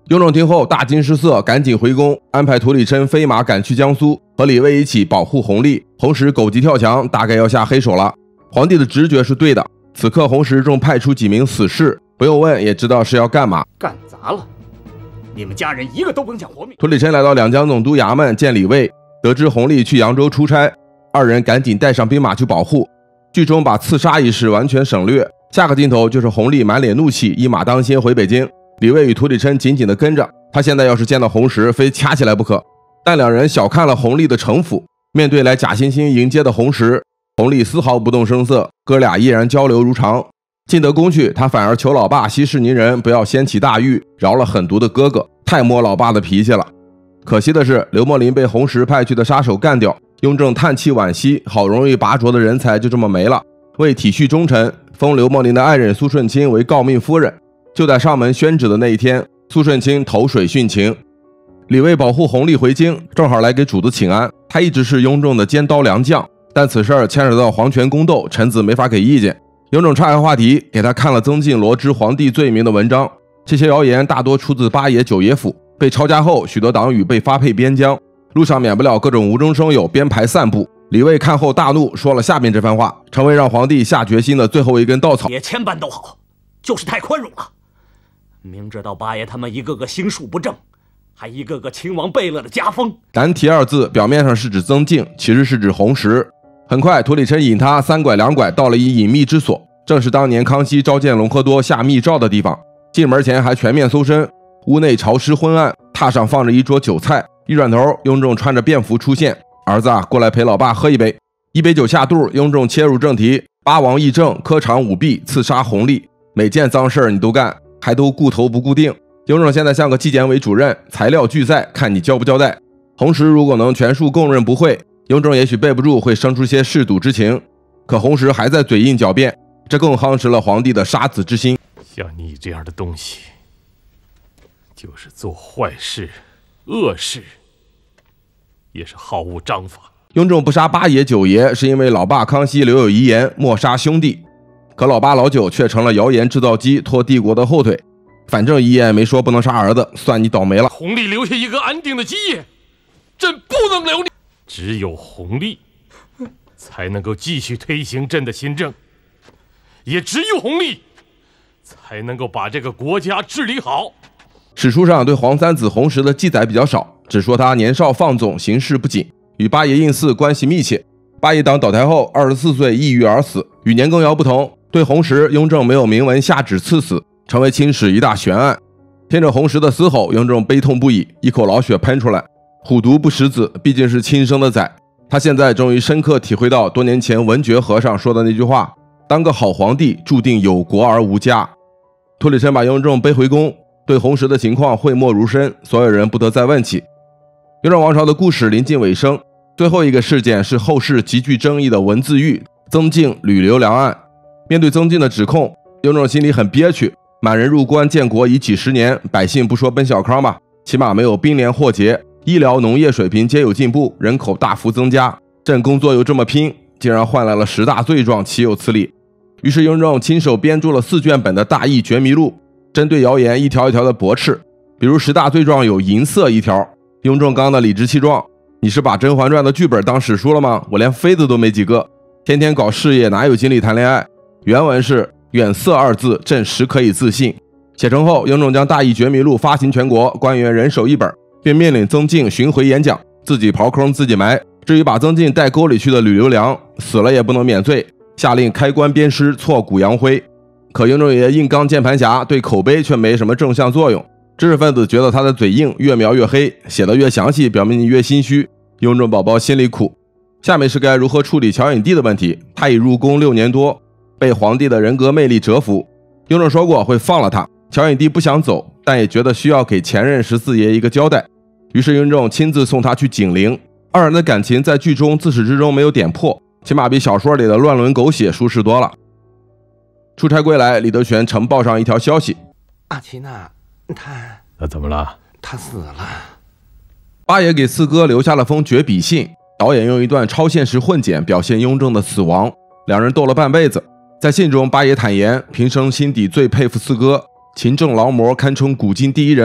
雍正听后大惊失色，赶紧回宫，安排涂里琛飞马赶去江苏，和李卫一起保护弘历。弘时狗急跳墙，大概要下黑手了。皇帝的直觉是对的，此刻弘时正派出几名死士，不用问也知道是要干嘛。 干砸了！你们家人一个都甭想活命。 涂里琛来到两江总督衙门见李卫，得知弘历去扬州出差，二人赶紧带上兵马去保护。剧中把刺杀一事完全省略，下个镜头就是弘历满脸怒气，一马当先回北京。李卫与涂里琛紧紧地跟着，他现在要是见到弘时，非掐起来不可。但两人小看了弘历的城府，面对来假惺惺迎接的弘时，弘历丝毫不动声色，哥俩依然交流如常。进得宫去，他反而求老爸息事宁人，不要掀起大狱，饶了狠毒的哥哥，太摸老爸的脾气了。可惜的是，刘墨林被弘时派去的杀手干掉，雍正叹气惋惜，好容易拔擢的人才就这么没了。为体恤忠臣，封刘墨林的爱人苏舜钦为诰命夫人。就在上门宣旨的那一天，苏舜钦投水殉情。李卫保护弘历回京，正好来给主子请安。他一直是雍正的尖刀良将，但此事儿牵扯到皇权宫斗，臣子没法给意见。雍正岔开话题，给他看了曾静罗织皇帝罪名的文章。这些谣言大多出自八爷九爷府，被抄家后，许多党羽被发配边疆，路上免不了各种无中生有编排散布。李卫看后大怒，说了下面这番话，成为让皇帝下决心的最后一根稻草。 也千般都好，就是太宽容了。明知道八爷他们一个个心术不正，还一个个亲王贝勒的家风。 难题二字表面上是指曾静，其实是指弘时。很快，涂里琛引他三拐两拐到了一隐秘之所，正是当年康熙召见隆科多下密诏的地方。进门前还全面搜身，屋内潮湿昏暗，榻上放着一桌酒菜。一转头，雍正穿着便服出现：“儿子啊，过来陪老爸喝一杯。”一杯酒下肚，雍正切入正题：“八王议政，科场舞弊，刺杀弘历，每件脏事儿你都干，还都顾头不顾腚。雍正现在像个纪检委主任，材料俱在，看你交不交代。弘时如果能全数供认不讳，雍正也许备不住会生出些嗜赌之情。可弘时还在嘴硬狡辩，这更夯实了皇帝的杀子之心。 像你这样的东西，就是做坏事、恶事，也是毫无章法。 雍正不杀八爷九爷，是因为老爸康熙留有遗言，莫杀兄弟。可老八老九却成了谣言制造机，拖帝国的后腿。反正遗言没说不能杀儿子，算你倒霉了。 弘历留下一个安定的基业，朕不能留你。只有弘历，才能够继续推行朕的新政，也只有弘历，才能够把这个国家治理好。 史书上对皇三子弘时的记载比较少，只说他年少放纵，行事不谨，与八爷胤祀关系密切。八爷党倒台后，二十四岁抑郁而死。与年羹尧不同，对弘时，雍正没有明文下旨赐死，成为清史一大悬案。听着弘时的嘶吼，雍正悲痛不已，一口老血喷出来。虎毒不食子，毕竟是亲生的崽。他现在终于深刻体会到多年前文觉和尚说的那句话：当个好皇帝，注定有国而无家。涂里琛把雍正背回宫，对弘时的情况讳莫如深，所有人不得再问起。雍正王朝的故事临近尾声，最后一个事件是后世极具争议的文字狱曾静吕留良案。面对曾静的指控，雍正心里很憋屈。满人入关建国已几十年，百姓不说奔小康吧，起码没有兵连祸结，医疗农业水平皆有进步，人口大幅增加。朕工作又这么拼，竟然换来了十大罪状，岂有此理？于是雍正亲手编著了四卷本的大义绝迷录，针对谣言一条一条的驳斥。比如十大罪状有淫色一条，雍正刚的理直气壮：你是把《甄嬛传》的剧本当史书了吗？我连妃子都没几个，天天搞事业，哪有精力谈恋爱？原文是远色二字，朕实可以自信。写成后，雍正将大义绝迷录发行全国，官员人手一本，并命令曾静巡回演讲，自己刨坑自己埋。至于把曾静带沟里去的吕留良，死了也不能免罪，下令开棺鞭尸，挫骨扬灰。可雍正爷硬刚键盘侠，对口碑却没什么正向作用。知识分子觉得他的嘴硬，越描越黑，写得越详细，表明你越心虚。雍正宝宝心里苦。下面是该如何处理乔引娣的问题。他已入宫六年多，被皇帝的人格魅力折服。雍正说过会放了他，乔引娣不想走，但也觉得需要给前任十四爷一个交代。于是雍正亲自送他去景陵。二人的感情在剧中自始至终没有点破，起码比小说里的乱伦狗血舒适多了。出差归来，李德全呈报上一条消息： 阿奇娜，他那怎么了？ 他死了。 八爷给四哥留下了封绝笔信，导演用一段超现实混剪表现雍正的死亡。两人斗了半辈子。在信中，八爷坦言平生心底最佩服四哥，勤政劳模，堪称古今第一人。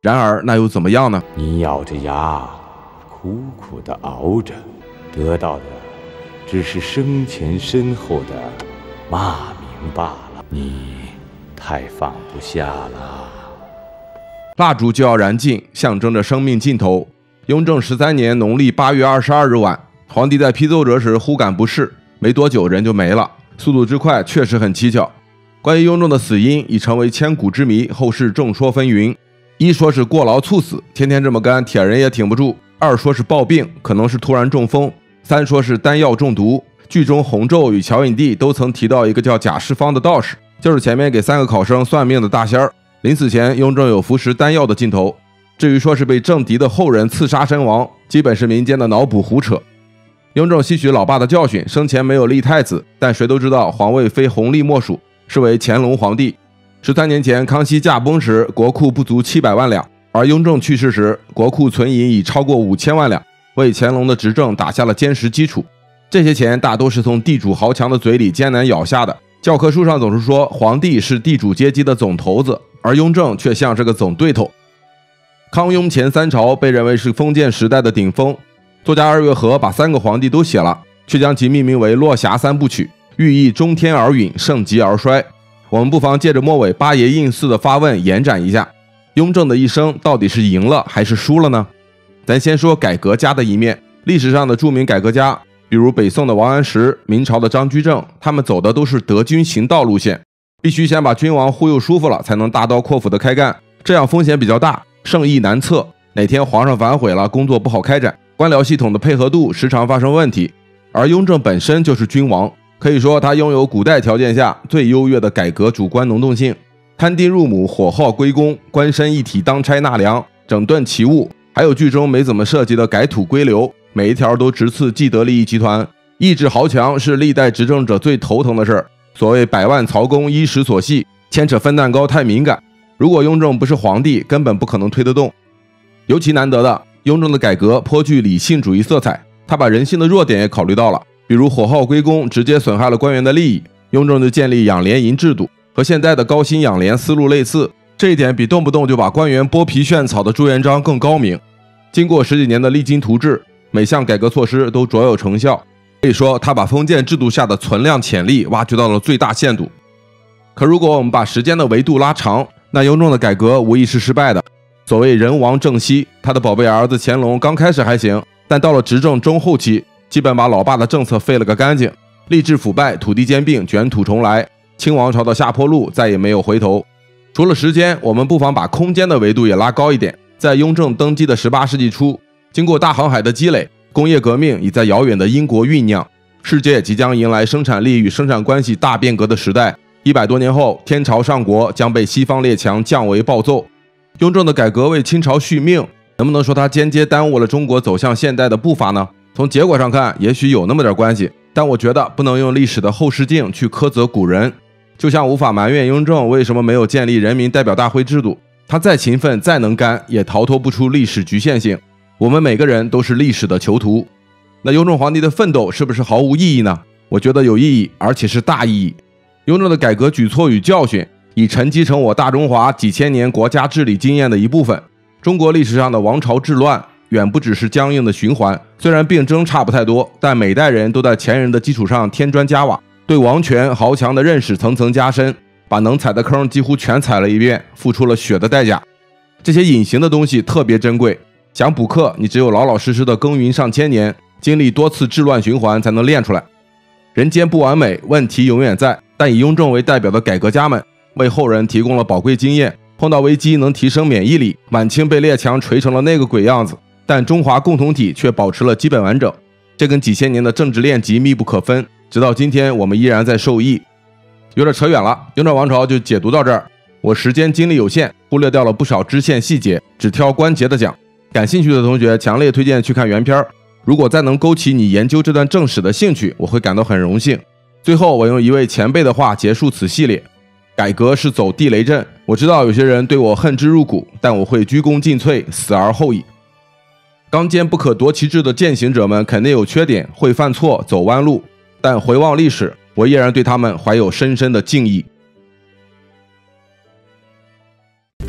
然而那又怎么样呢？ 你咬着牙，苦苦地熬着，得到的只是生前身后的骂名罢了。你太放不下了。 蜡烛就要燃尽，象征着生命尽头。雍正十三年农历八月二十二日晚，皇帝在批奏折时忽感不适，没多久人就没了，速度之快确实很蹊跷。关于雍正的死因已成为千古之谜，后世众说纷纭。一说是过劳猝死，天天这么干，铁人也挺不住；二说是暴病，可能是突然中风；三说是丹药中毒。剧中洪昼与乔引娣都曾提到一个叫贾世芳的道士，就是前面给三个考生算命的大仙儿。临死前，雍正有服食丹药的劲头。至于说是被政敌的后人刺杀身亡，基本是民间的脑补胡扯。雍正吸取老爸的教训，生前没有立太子，但谁都知道皇位非弘历莫属，是为乾隆皇帝。十三年前康熙驾崩时，国库不足七百万两，而雍正去世时，国库存银已超过五千万两，为乾隆的执政打下了坚实基础。这些钱大都是从地主豪强的嘴里艰难咬下的。教科书上总是说皇帝是地主阶级的总头子，而雍正却像是个总对头。康雍乾三朝被认为是封建时代的顶峰，作家二月河把三个皇帝都写了，却将其命名为落霞三部曲，寓意中天而陨，盛极而衰。我们不妨借着末尾八爷应似的发问延展一下，雍正的一生到底是赢了还是输了呢？咱先说改革家的一面，历史上的著名改革家，比如北宋的王安石、明朝的张居正，他们走的都是德军行道路线，必须先把君王忽悠舒服了，才能大刀阔斧的开干，这样风险比较大，胜意难测，哪天皇上反悔了，工作不好开展，官僚系统的配合度时常发生问题。而雍正本身就是君王，可以说他拥有古代条件下最优越的改革主观能动性。摊地入亩，火耗归公，官绅一体当差纳粮，整顿奇物，还有剧中没怎么涉及的改土归流，每一条都直刺既得利益集团。抑制豪强是历代执政者最头疼的事儿，所谓百万曹公衣食所系，牵扯分蛋糕太敏感，如果雍正不是皇帝，根本不可能推得动。尤其难得的，雍正的改革颇具理性主义色彩，他把人性的弱点也考虑到了，比如火耗归公直接损害了官员的利益，雍正就建立养廉银制度，和现在的高薪养廉思路类似，这一点比动不动就把官员剥皮炫草的朱元璋更高明。经过十几年的励精图治，每项改革措施都卓有成效，可以说他把封建制度下的存量潜力挖掘到了最大限度。可如果我们把时间的维度拉长，那雍正的改革无疑是失败的。所谓人亡政息，他的宝贝儿子乾隆刚开始还行，但到了执政中后期，基本把老爸的政策废了个干净，吏治腐败，土地兼并，卷土重来，清王朝的下坡路再也没有回头。除了时间，我们不妨把空间的维度也拉高一点。在雍正登基的十八世纪初，经过大航海的积累，工业革命已在遥远的英国酝酿，世界即将迎来生产力与生产关系大变革的时代。一百多年后，天朝上国将被西方列强降为暴揍。雍正的改革为清朝续命，能不能说他间接耽误了中国走向现代的步伐呢？从结果上看，也许有那么点关系，但我觉得不能用历史的后视镜去苛责古人。就像无法埋怨雍正为什么没有建立人民代表大会制度，他再勤奋再能干，也逃脱不出历史局限性。我们每个人都是历史的囚徒。那雍正皇帝的奋斗是不是毫无意义呢？我觉得有意义，而且是大意义。雍正的改革举措与教训，已沉积成我大中华几千年国家治理经验的一部分。中国历史上的王朝治乱，远不只是僵硬的循环，虽然病征差不太多，但每代人都在前人的基础上添砖加瓦，对王权豪强的认识层层加深，把能踩的坑几乎全踩了一遍，付出了血的代价。这些隐形的东西特别珍贵，想补课，你只有老老实实的耕耘上千年，经历多次治乱循环才能练出来。人间不完美，问题永远在，但以雍正为代表的改革家们为后人提供了宝贵经验，碰到危机能提升免疫力。满清被列强锤成了那个鬼样子，但中华共同体却保持了基本完整，这跟几千年的政治练级密不可分，直到今天我们依然在受益。有点扯远了，雍正王朝就解读到这儿。我时间精力有限，忽略掉了不少支线细节，只挑关节的讲。感兴趣的同学强烈推荐去看原片，如果再能勾起你研究这段正史的兴趣，我会感到很荣幸。最后我用一位前辈的话结束此系列，改革是走地雷阵，我知道有些人对我恨之入骨，但我会鞠躬尽瘁，死而后已。刚坚不可夺其志的践行者们肯定有缺点，会犯错，走弯路，但回望历史，我依然对他们怀有深深的敬意。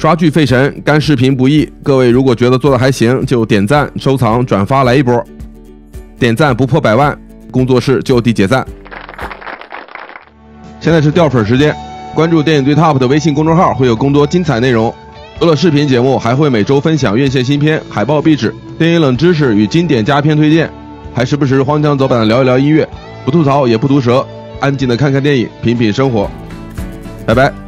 刷剧费神，干视频不易。各位如果觉得做的还行，就点赞、收藏、转发来一波。点赞不破百万，工作室就地解散。现在是掉粉时间，关注电影最 top 的微信公众号，会有更多精彩内容。除了视频节目，还会每周分享院线新片、海报壁纸、电影冷知识与经典佳片推荐，还时不时荒腔走板的聊一聊音乐，不吐槽也不毒舌，安静的看看电影，品品生活。拜拜。